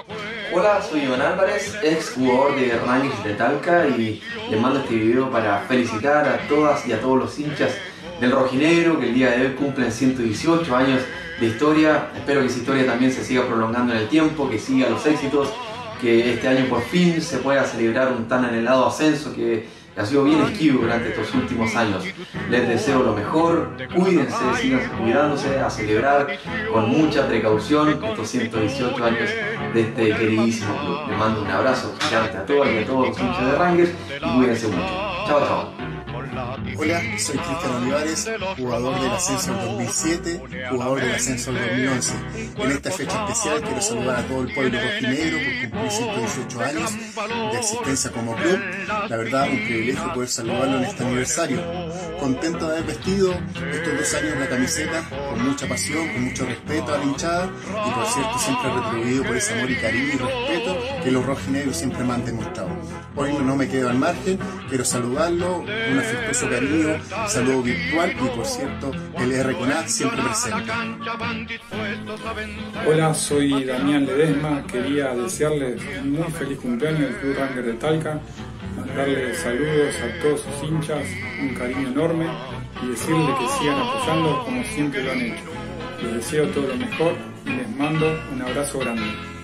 Hola, soy Iván Álvarez, ex jugador de Rangers de Talca, y les mando este video para felicitar a todas y a todos los hinchas del rojinegro que el día de hoy cumplen ciento dieciocho años de historia. Espero que esa historia también se siga prolongando en el tiempo, que siga los éxitos, que este año por fin se pueda celebrar un tan anhelado ascenso que ha sido bien esquivo durante estos últimos años. Les deseo lo mejor, cuídense, sigan cuidándose, a celebrar con mucha precaución estos ciento dieciocho años de este queridísimo club. Les mando un abrazo gigante a todos y a todos los hinchas de Rangers y cuídense mucho. Chao, chao. Hola, soy Cristian Olivares, jugador del ascenso del dos mil siete, jugador del ascenso del dos mil once. En esta fecha especial quiero saludar a todo el pueblo rojinegro por cumplir ciento dieciocho años de existencia como club. La verdad, un privilegio poder saludarlo en este aniversario. Contento de haber vestido estos dos años la camiseta con mucha pasión, con mucho respeto a la hinchada y, por cierto, siempre retribuido por ese amor y cariño y respeto que los rojinegros siempre me han demostrado. Hoy no me quedo al margen, quiero saludarlo, un afectuoso cariño, saludo virtual y, por cierto, el R con A siempre presente. Hola, soy Damián Ledesma, quería desearles un muy feliz cumpleaños al Club Ranger de Talca, mandarles saludos a todos sus hinchas, un cariño enorme y decirles que sigan apoyando como siempre lo han hecho. Les deseo todo lo mejor y les mando un abrazo grande.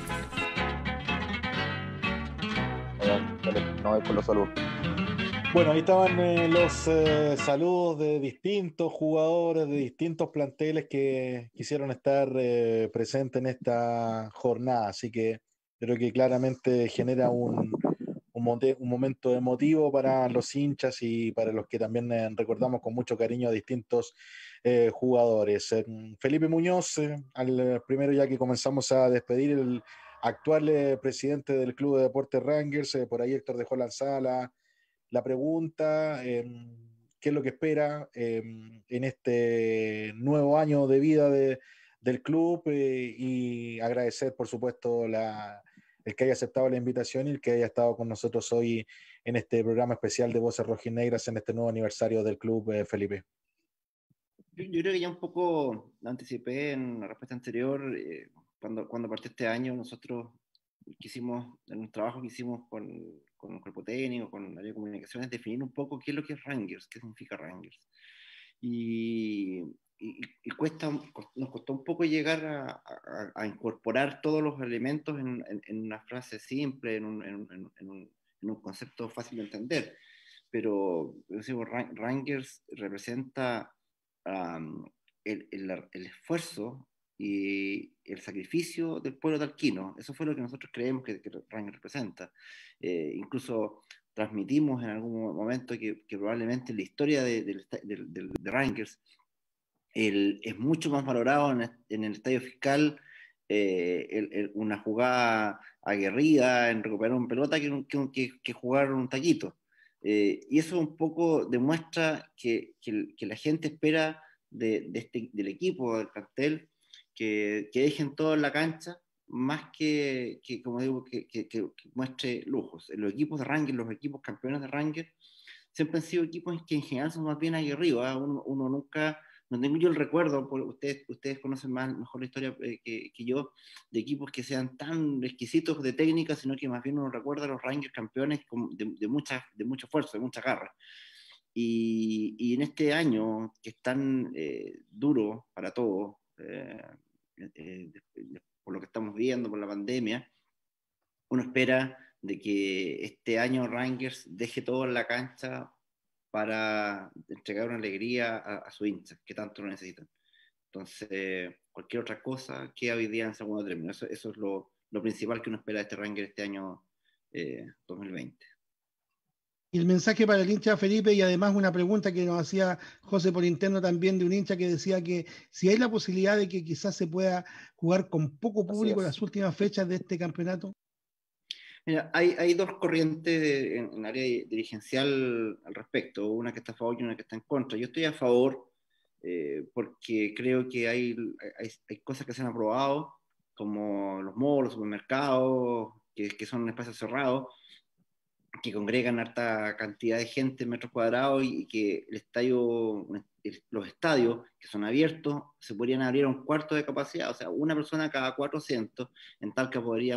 No voy con los saludos. Bueno, ahí estaban eh, los eh, saludos de distintos jugadores, de distintos planteles que quisieron estar eh, presentes en esta jornada, así que creo que claramente genera un, un, monte, un momento emotivo para los hinchas y para los que también eh, recordamos con mucho cariño a distintos eh, jugadores. Eh, Felipe Muñoz, eh, al primero ya que comenzamos a despedir, el actual eh, presidente del Club de Deportes Rangers, eh, por ahí Héctor dejó lanzada la La pregunta, eh, ¿qué es lo que espera eh, en este nuevo año de vida de, del club? Eh, y agradecer, por supuesto, la, el que haya aceptado la invitación y el que haya estado con nosotros hoy en este programa especial de Voces Rojinegras en este nuevo aniversario del club, eh, Felipe. Yo, yo creo que ya un poco lo anticipé en la respuesta anterior. Eh, cuando, cuando partió este año, nosotros quisimos, en un trabajo que hicimos con, con un cuerpo técnico, con el área de comunicaciones, definir un poco qué es lo que es Rangers, qué significa Rangers. Y, y, y cuesta, nos costó un poco llegar a, a, a incorporar todos los elementos en, en, en una frase simple, en un, en, en, en, un, en un concepto fácil de entender. Pero decimos, Rangers representa um, el, el, el esfuerzo y el sacrificio del pueblo talquino. Eso fue lo que nosotros creemos que, que Rangers representa. Eh, incluso transmitimos en algún momento que, que probablemente la historia de, de, de, de, de Rangers el, es mucho más valorado en, en el estadio fiscal eh, el, el, una jugada aguerrida en recuperar un pelota que, que, que, que jugar un taquito. Eh, y eso un poco demuestra que, que, que la gente espera de, de este, del equipo, del cartel, Que, que dejen todo en la cancha, más que, que como digo, que, que, que muestre lujos. Los equipos de Rangers, los equipos campeones de Rangers, siempre han sido equipos que en general son más bien aguerridos. ¿eh? Uno, uno nunca, no tengo yo el recuerdo, por, ustedes, ustedes conocen más, mejor la historia eh, que, que yo, de equipos que sean tan exquisitos de técnica, sino que más bien uno recuerda a los Rangers campeones de, de, mucha, de mucho esfuerzo, de mucha garra. Y, y en este año, que es tan eh, duro para todos, eh, Eh, de, de, por lo que estamos viendo, por la pandemia, uno espera de que este año Rangers deje todo en la cancha para entregar una alegría a, a sus hinchas, que tanto lo necesitan. Entonces, cualquier otra cosa que hoy día en segundo término. Eso, eso es lo, lo principal que uno espera de este Rangers este año eh, dos mil veinte. Y el mensaje para el hincha Felipe, y además una pregunta que nos hacía José por interno también de un hincha que decía que si hay la posibilidad de que quizás se pueda jugar con poco público en las últimas fechas de este campeonato. Mira, hay, hay dos corrientes de, en el área dirigencial al respecto, una que está a favor y una que está en contra. Yo estoy a favor eh, porque creo que hay, hay, hay cosas que se han aprobado, como los malls, los supermercados, que, que son espacios cerrados, que congregan harta cantidad de gente en metros cuadrados y, y que el estadio, el, los estadios que son abiertos se podrían abrir a un cuarto de capacidad, o sea, una persona cada cuatrocientos. En Talca podríamos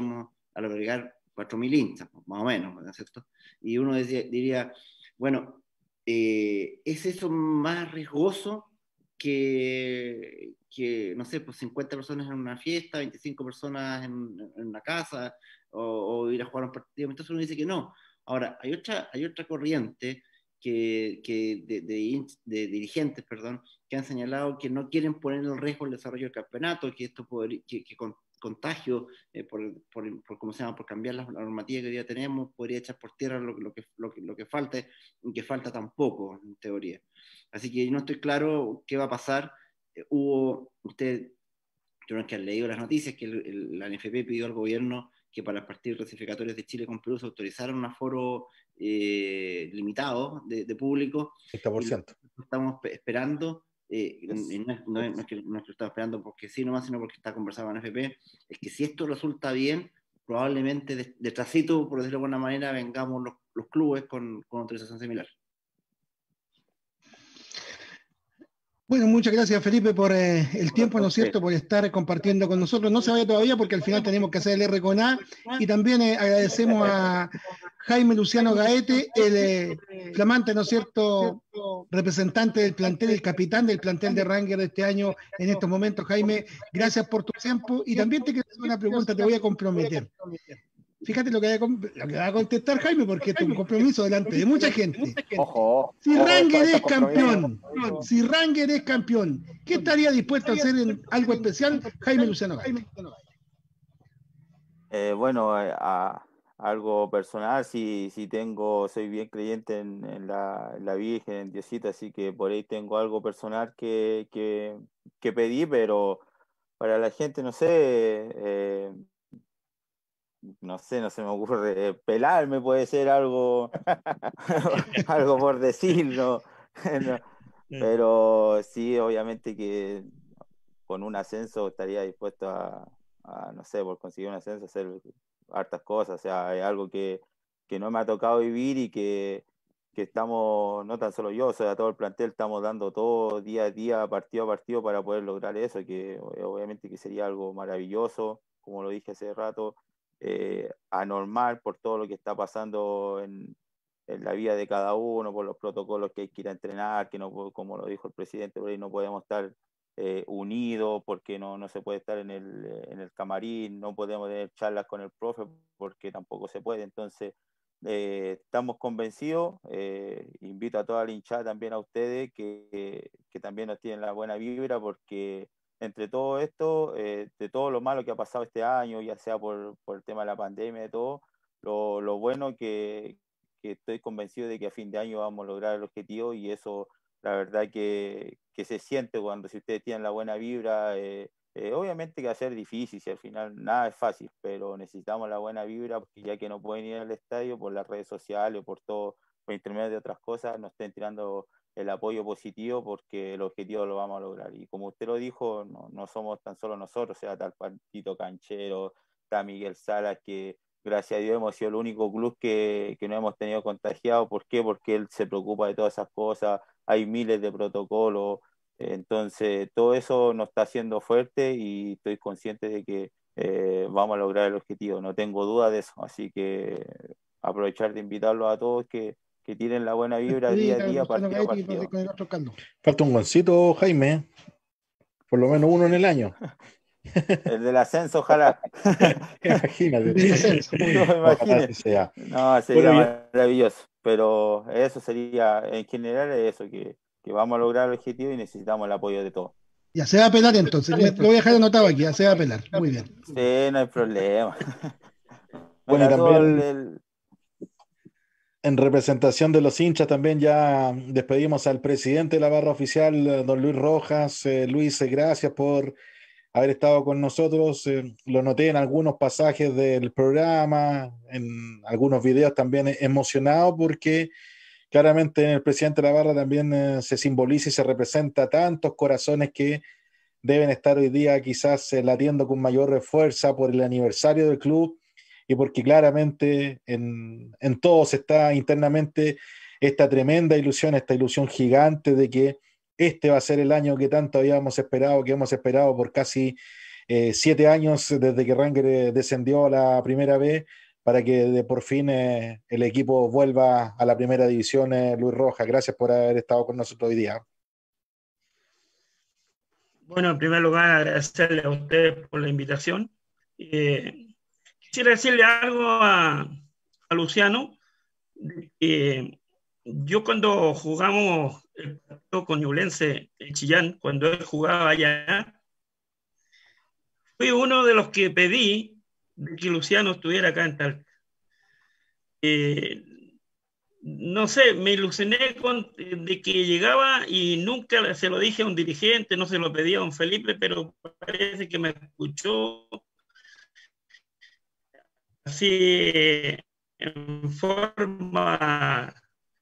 albergar cuatro mil hinchas, más o menos, ¿no es cierto? Y uno decía, diría, bueno, eh, ¿es eso más riesgoso que, que, no sé, pues cincuenta personas en una fiesta, veinticinco personas en, en una casa, o, o ir a jugar un partido? Entonces uno dice que no. Ahora, hay otra, hay otra corriente que, que de, de, de dirigentes, perdón, que han señalado que no quieren poner en riesgo el desarrollo del campeonato, que esto podría, que, que con, contagio, eh, por, por, por, ¿cómo se llama?, por cambiar la, la normativa que hoy día tenemos, podría echar por tierra lo, lo, que, lo, que, lo que falte, y que falta tampoco, en teoría. Así que no estoy claro qué va a pasar. Eh, hubo, ustedes tuvieron que haber leído las noticias, que el, el, la N F P pidió al gobierno que para los partidos clasificatorios de Chile con Perú se autorizara un aforo eh, limitado de, de público. treinta por ciento. Estamos esperando. Eh, yes. no, es, no, es, no, es que, no es que lo estaba esperando porque sí nomás, sino porque está conversado con N F P, es que si esto resulta bien, probablemente de, detrásito, por decirlo de alguna manera, vengamos los, los clubes con, con autorización similar. Bueno, muchas gracias, Felipe, por eh, el tiempo, ¿no es cierto?, por estar compartiendo con nosotros. No se vaya todavía porque al final tenemos que hacer el R con A, y también eh, agradecemos a Jaime Luciano Gaete, el eh, flamante, ¿no es cierto?, representante del plantel, el capitán del plantel de Ranger de este año en estos momentos. Jaime, gracias por tu tiempo, y también te quiero hacer una pregunta, te voy a comprometer. Fíjate lo que, lo que va a contestar Jaime, porque este es un compromiso delante de mucha gente. Ojo, si ojo, Ranger es campeón, si Ranger es campeón, ¿qué estaría dispuesto a hacer en algo especial Jaime Luciano Gaete? Eh, bueno, a, a algo personal, si, si tengo, soy bien creyente en, en, la, en la Virgen, en Diosito, así que por ahí tengo algo personal que, que, que pedí, pero para la gente, no sé, eh, no sé, no se me ocurre, pelarme puede ser algo, algo por decirlo, no, pero sí, obviamente que con un ascenso estaría dispuesto a, a, no sé, por conseguir un ascenso, hacer hartas cosas, o sea, es algo que, que no me ha tocado vivir y que, que estamos, no tan solo yo, o sea, todo el plantel estamos dando todo día a día, partido a partido para poder lograr eso, que obviamente que sería algo maravilloso, como lo dije hace rato. Eh, anormal por todo lo que está pasando en, en la vida de cada uno, por los protocolos que hay que ir a entrenar, que no, como lo dijo el presidente, por ahí no podemos estar eh, unidos porque no, no se puede estar en el, en el camarín, no podemos tener charlas con el profe porque tampoco se puede. Entonces eh, estamos convencidos, eh, invito a toda la hinchada, también a ustedes que, que también nos tienen la buena vibra, porque entre todo esto, eh, de todo lo malo que ha pasado este año, ya sea por, por el tema de la pandemia, de todo, lo, lo bueno que, que estoy convencido de que a fin de año vamos a lograr el objetivo, y eso, la verdad que, que se siente cuando, si ustedes tienen la buena vibra, eh, eh, obviamente que va a ser difícil, si al final nada es fácil, pero necesitamos la buena vibra, porque ya que no pueden ir al estadio por las redes sociales o por todo, por intermedio de otras cosas, nos estén tirando el apoyo positivo, porque el objetivo lo vamos a lograr. Y como usted lo dijo, no, no somos tan solo nosotros, o sea, está el Patito Canchero, está Miguel Salas, que gracias a Dios hemos sido el único club que, que no hemos tenido contagiado. ¿Por qué? Porque él se preocupa de todas esas cosas, hay miles de protocolos, entonces todo eso nos está haciendo fuerte, y estoy consciente de que eh, vamos a lograr el objetivo, no tengo duda de eso. Así que aprovechar de invitarlos a todos que que tienen la buena vibra día a día, partido a partido. Falta un goncito, Jaime, por lo menos uno en el año. El del ascenso, ojalá. Imagínate. No, imagínate. Sea. No, sería bueno, maravilloso. Pero eso sería, en general, eso, que, que vamos a lograr el objetivo y necesitamos el apoyo de todos. Ya se va a apelar entonces, lo voy a dejar anotado aquí, ya se va a apelar. Muy bien. Sí, no hay problema. Bueno, y también... El, en representación de los hinchas también ya despedimos al presidente de la barra oficial, don Luis Rojas. Eh, Luis, eh, gracias por haber estado con nosotros. Eh, lo noté en algunos pasajes del programa, en algunos videos también emocionado, porque claramente en el presidente de la barra también eh, se simboliza y se representa tantos corazones que deben estar hoy día quizás eh, latiendo con mayor fuerza por el aniversario del club, y porque claramente en, en todos está internamente esta tremenda ilusión, esta ilusión gigante de que este va a ser el año que tanto habíamos esperado, que hemos esperado por casi eh, siete años desde que Ranger descendió a la primera B, para que de por fin eh, el equipo vuelva a la primera división. eh, Luis Rojas, gracias por haber estado con nosotros hoy día. Bueno, en primer lugar, agradecerle a ustedes por la invitación. Eh, quisiera decirle algo a, a Luciano, que yo cuando jugamos el partido con Ñublense en Chillán, cuando él jugaba allá, fui uno de los que pedí de que Luciano estuviera acá en Talca. Eh, no sé, me ilusioné con, de que llegaba y nunca se lo dije a un dirigente, no se lo pedí a don Felipe, pero parece que me escuchó así en forma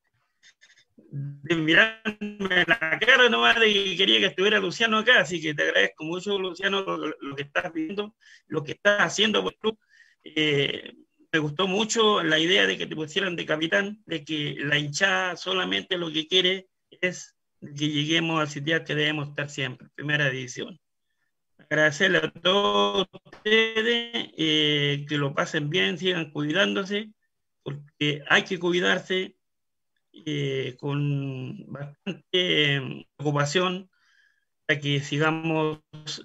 de mirarme la cara nomás de que quería que estuviera Luciano acá, así que te agradezco mucho, Luciano, lo, lo que estás viendo, lo que estás haciendo por el club. Eh, me gustó mucho la idea de que te pusieran de capitán, de que la hinchada solamente lo que quiere es que lleguemos al sitio que debemos estar siempre, primera división. Agradecerle a todos ustedes, eh, que lo pasen bien, sigan cuidándose, porque hay que cuidarse eh, con bastante eh, preocupación para que sigamos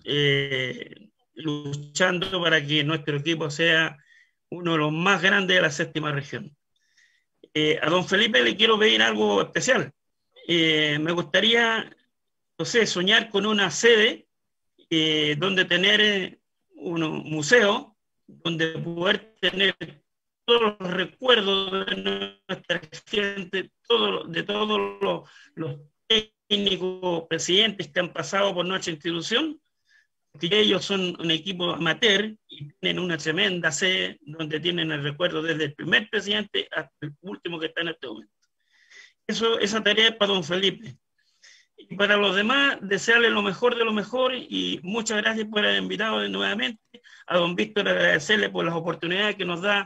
eh, luchando para que nuestro equipo sea uno de los más grandes de la séptima región. Eh, a don Felipe le quiero pedir algo especial. Eh, me gustaría, no sé, soñar con una sede eh, donde tener un museo, donde poder tener todos los recuerdos de nuestra gente, todo, de todos los, los técnicos, presidentes que han pasado por nuestra institución, que ellos son un equipo amateur y tienen una tremenda sede donde tienen el recuerdo desde el primer presidente hasta el último que está en este momento. Eso, esa tarea es para don Felipe. Y para los demás, desearle lo mejor de lo mejor y muchas gracias por haber invitado nuevamente. A don Víctor agradecerle por las oportunidades que nos da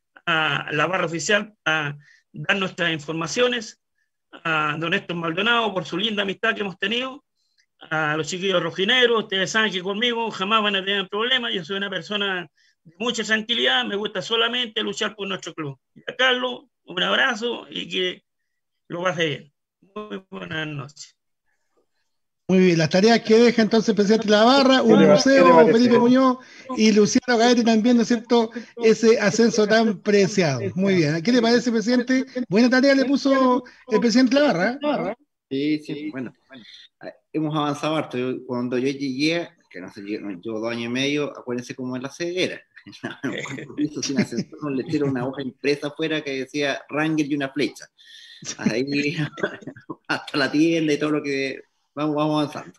a la barra oficial a dar nuestras informaciones, a don Héctor Maldonado por su linda amistad que hemos tenido, a los chiquillos rojineros, ustedes saben que conmigo jamás van a tener problemas, yo soy una persona de mucha tranquilidad, me gusta solamente luchar por nuestro club. Y a Carlos, un abrazo y que lo pase bien. Muy buenas noches. Muy bien, las tareas que deja entonces el presidente de la barra, un museo, Felipe Muñoz y Luciano Gaete también, ¿no es cierto? Ese ascenso tan preciado. Muy bien. ¿Qué le parece, presidente? Buena tarea le puso el presidente de la barra. Sí, sí, bueno, bueno. Hemos avanzado harto. Yo, cuando yo llegué, que no sé, yo dos años y medio, acuérdense cómo es la sede era. Sin ascensor, un letrero, una hoja impresa afuera que decía Ranger y una flecha. Ahí hasta la tienda y todo lo que... Vamos, vamos avanzando.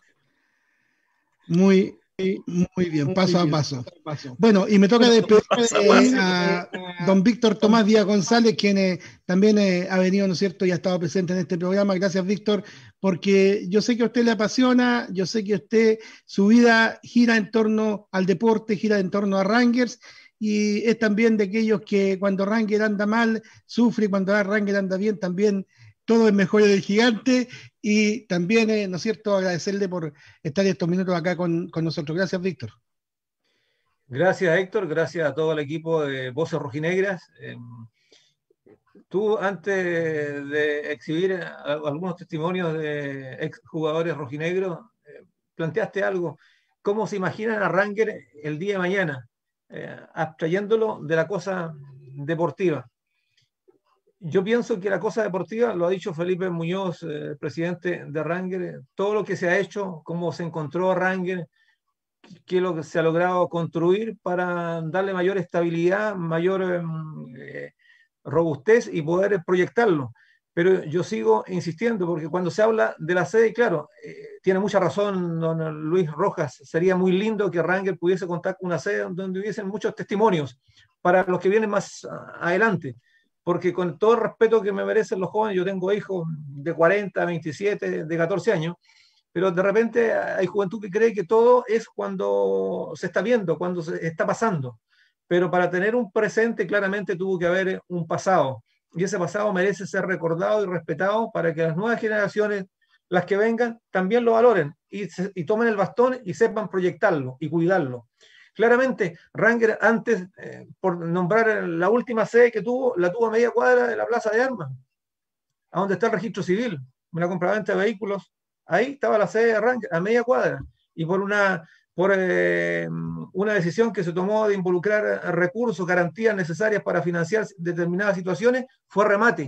Muy, muy bien, paso a paso. Bueno, y me toca despedir eh, a don Víctor Tomás Díaz González, quien eh, también eh, ha venido, ¿no es cierto?, y ha estado presente en este programa. Gracias, Víctor, porque yo sé que a usted le apasiona, yo sé que a usted, su vida gira en torno al deporte, gira en torno a Rangers, y es también de aquellos que cuando Ranger anda mal, sufre, y cuando Ranger anda bien, también todo es mejor del gigante, y también, eh, ¿no es cierto?, agradecerle por estar estos minutos acá con, con nosotros. Gracias, Víctor. Gracias, Héctor, gracias a todo el equipo de Voces Rojinegras. Eh, tú, antes de exhibir algunos testimonios de exjugadores rojinegros, eh, planteaste algo. ¿Cómo se imaginan a Ranger el día de mañana? Eh, abstrayéndolo de la cosa deportiva. Yo pienso que la cosa deportiva, lo ha dicho Felipe Muñoz, eh, presidente de Ranger, todo lo que se ha hecho, cómo se encontró Ranger, qué es lo que se ha logrado construir para darle mayor estabilidad, mayor eh, robustez y poder proyectarlo. Pero yo sigo insistiendo, porque cuando se habla de la sede, claro, eh, tiene mucha razón don Luis Rojas, sería muy lindo que Ranger pudiese contar con una sede donde hubiesen muchos testimonios para los que vienen más adelante. Porque con todo el respeto que me merecen los jóvenes, yo tengo hijos de cuarenta, veintisiete, de catorce años, pero de repente hay juventud que cree que todo es cuando se está viendo, cuando se está pasando. Pero para tener un presente claramente tuvo que haber un pasado, y ese pasado merece ser recordado y respetado para que las nuevas generaciones las que vengan, también lo valoren y, se, y tomen el bastón y sepan proyectarlo y cuidarlo. Claramente, Ranger antes, eh, por nombrar la última sede que tuvo, la tuvo a media cuadra de la Plaza de Armas, a donde está el registro civil, una compraventa de vehículos. Ahí estaba la sede de Ranger, a media cuadra. Y por una, por, eh, una decisión que se tomó de involucrar recursos, garantías necesarias para financiar determinadas situaciones, fue remate.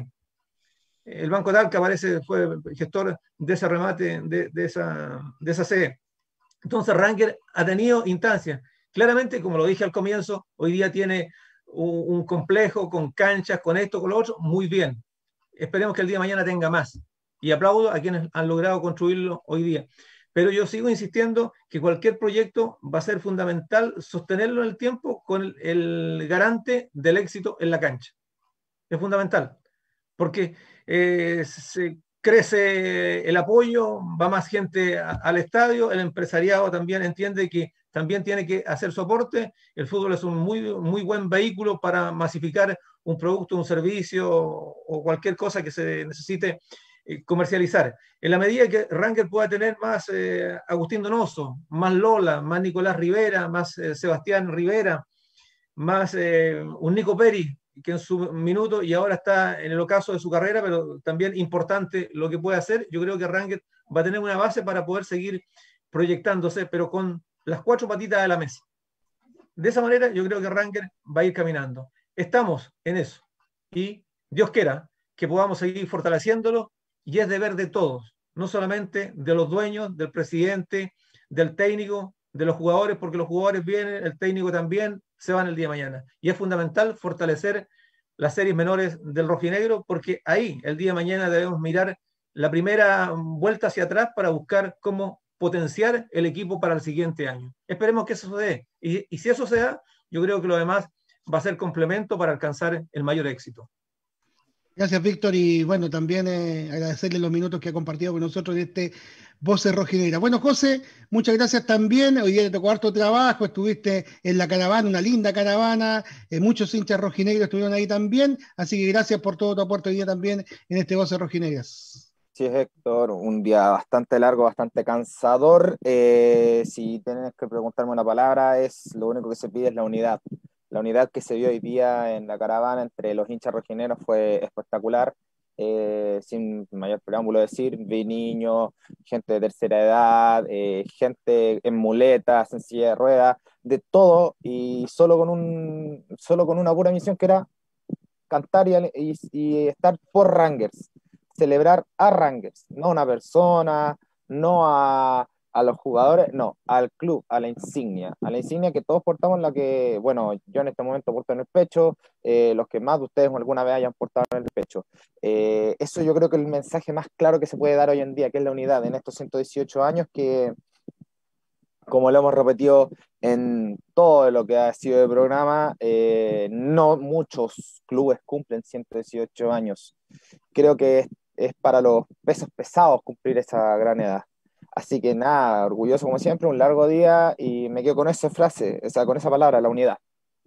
El Banco Talca parece fue gestor de ese remate, de, de, esa, de esa sede. Entonces Ranger ha tenido instancias. Claramente, como lo dije al comienzo, hoy día tiene un, un complejo con canchas, con esto, con lo otro, muy bien. Esperemos que el día de mañana tenga más. Y aplaudo a quienes han logrado construirlo hoy día. Pero yo sigo insistiendo que cualquier proyecto va a ser fundamental sostenerlo en el tiempo con el, el garante del éxito en la cancha. Es fundamental. Porque eh, se crece el apoyo, va más gente a, al estadio, el empresariado también entiende que también tiene que hacer soporte. El fútbol es un muy, muy buen vehículo para masificar un producto, un servicio o cualquier cosa que se necesite eh, comercializar. En la medida que Ranger pueda tener más eh, Agustín Donoso, más Lola, más Nicolás Rivera, más eh, Sebastián Rivera, más eh, un Nico Peri, que en su minuto y ahora está en el ocaso de su carrera, pero también importante lo que puede hacer, yo creo que Ranger va a tener una base para poder seguir proyectándose, pero con las cuatro patitas de la mesa. De esa manera yo creo que Ranger va a ir caminando. Estamos en eso y Dios quiera que podamos seguir fortaleciéndolo y es deber de todos, no solamente de los dueños, del presidente, del técnico, de los jugadores, porque los jugadores vienen, el técnico también, se van el día de mañana. Y es fundamental fortalecer las series menores del rojinegro porque ahí el día de mañana debemos mirar la primera vuelta hacia atrás para buscar cómo potenciar el equipo para el siguiente año. Esperemos que eso se dé. Y, y si eso se da, yo creo que lo demás va a ser complemento para alcanzar el mayor éxito. Gracias, Víctor, y bueno, también eh, agradecerle los minutos que ha compartido con nosotros de este Voces Rojinegras. Bueno, José, muchas gracias también. Hoy día te tocó harto trabajo, estuviste en la caravana, una linda caravana, eh, muchos hinchas rojinegros estuvieron ahí también, así que gracias por todo tu aporte hoy día también en este Voces Rojinegras. Sí, Héctor, un día bastante largo, bastante cansador. Eh, si tienes que preguntarme una palabra, es lo único que se pide es la unidad. La unidad que se vio hoy día en la caravana entre los hinchas rojinegros fue espectacular. Eh, sin mayor preámbulo decir, vi niños, gente de tercera edad, eh, gente en muletas, en silla de ruedas, de todo, y solo con, un, solo con una pura misión que era cantar y, y, y estar por Rangers, celebrar a Rangers, no a una persona, no a, a los jugadores, no, al club, a la insignia, a la insignia que todos portamos, la que, bueno, yo en este momento porto en el pecho, eh, los que más de ustedes alguna vez hayan portado en el pecho. Eh, eso yo creo que es el mensaje más claro que se puede dar hoy en día, que es la unidad en estos ciento dieciocho años que, como lo hemos repetido en todo lo que ha sido el programa, eh, no muchos clubes cumplen ciento dieciocho años. Creo que es, es para los pesos pesados cumplir esa gran edad. Así que nada, orgulloso como siempre, un largo día y me quedo con esa frase, o sea, con esa palabra, la unidad.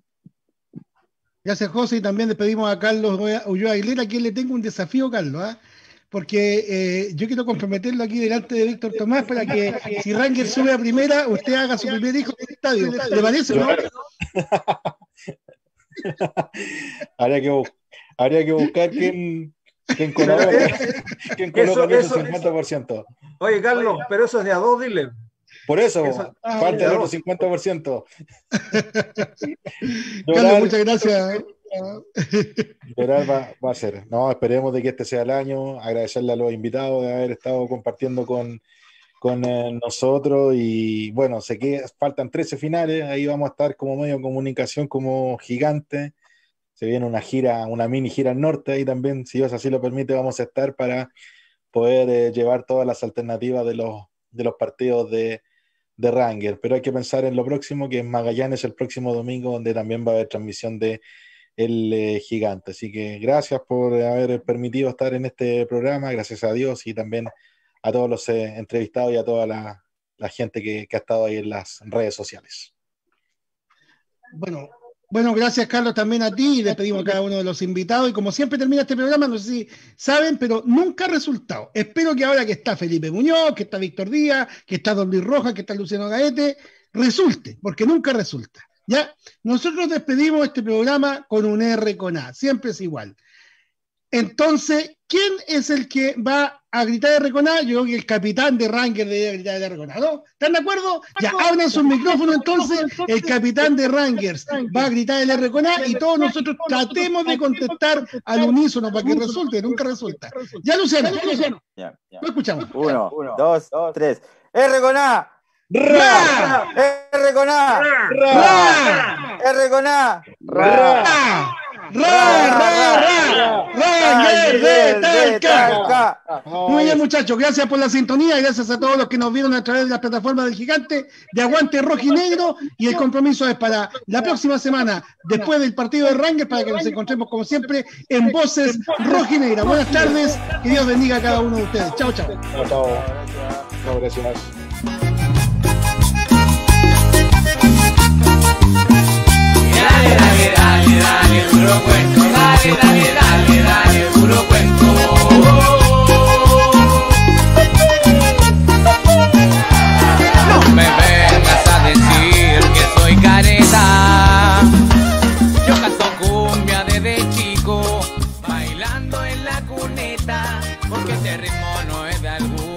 Gracias, José, y también despedimos a Carlos Ulloa Aguilera, a quien le tengo un desafío, Carlos, ¿eh? porque eh, yo quiero comprometerlo aquí delante de Víctor Tomás para que si Ranger sube a primera, usted haga su primer hijo en el estadio. ¿Le parece, no? habría, que, habría que buscar quién, quién coloca, quién coloca eso, eso, el cincuenta por ciento. Oye, Carlos, pero eso es de a dos, dile. Por eso, eso ah, parte del otro cincuenta por ciento. Carlos, muchas gracias. Llorar va, va a ser. No, esperemos de que este sea el año. Agradecerle a los invitados de haber estado compartiendo con, con eh, nosotros. Y bueno, sé que faltan trece finales. Ahí vamos a estar como medio de comunicación, como gigante. Se viene una gira, una mini gira al norte. Ahí también, si Dios así lo permite, vamos a estar para poder eh, llevar todas las alternativas de los, de los partidos de, de Ranger. Pero hay que pensar en lo próximo, que es Magallanes el próximo domingo, donde también va a haber transmisión de el eh, gigante. Así que gracias por haber permitido estar en este programa, gracias a Dios y también a todos los eh, entrevistados y a toda la, la gente que, que ha estado ahí en las redes sociales. Bueno, Bueno, gracias Carlos también a ti y despedimos a cada uno de los invitados y como siempre termina este programa, no sé si saben, pero nunca ha resultado. Espero que ahora que está Felipe Muñoz, que está Víctor Díaz, que está Don Luis Rojas, que está Luciano Gaete, resulte, porque nunca resulta. ¿Ya? Nosotros despedimos este programa con un R con A, siempre es igual. Entonces, ¿quién es el que va a gritar R con A? Yo creo que el capitán de Ranger debe gritar R con A, ¿no? ¿Están de acuerdo? Ya abran sus micrófonos entonces, el capitán de Rangers va a gritar el R con A y todos nosotros tratemos de contestar al unísono para que resulte, nunca resulta. Ya, Luciano, ya, Luciano. Ya, ya. Lo escuchamos. Uno, dos, tres. R con A. Ra. R con A. Ra. R con A. Ra. Ra, ra, ra, Ranger de Talca. Muy bien, muchachos, gracias por la sintonía y gracias a todos los que nos vieron a través de las plataformas del Gigante de Aguante Rojinegro, y el compromiso es para la próxima semana, después del partido de Ranger, para que nos encontremos como siempre en Voces Rojinegras. Buenas tardes, que Dios bendiga a cada uno de ustedes. Chao, chao. Chao, chao. Chao, gracias. Dale, dale, dale, dale, puro cuento, dale, dale, dale, dale, puro cuento. No me vengas a decir que soy careta. Yo canto cumbia desde chico, bailando en la cuneta, porque este ritmo no es de algún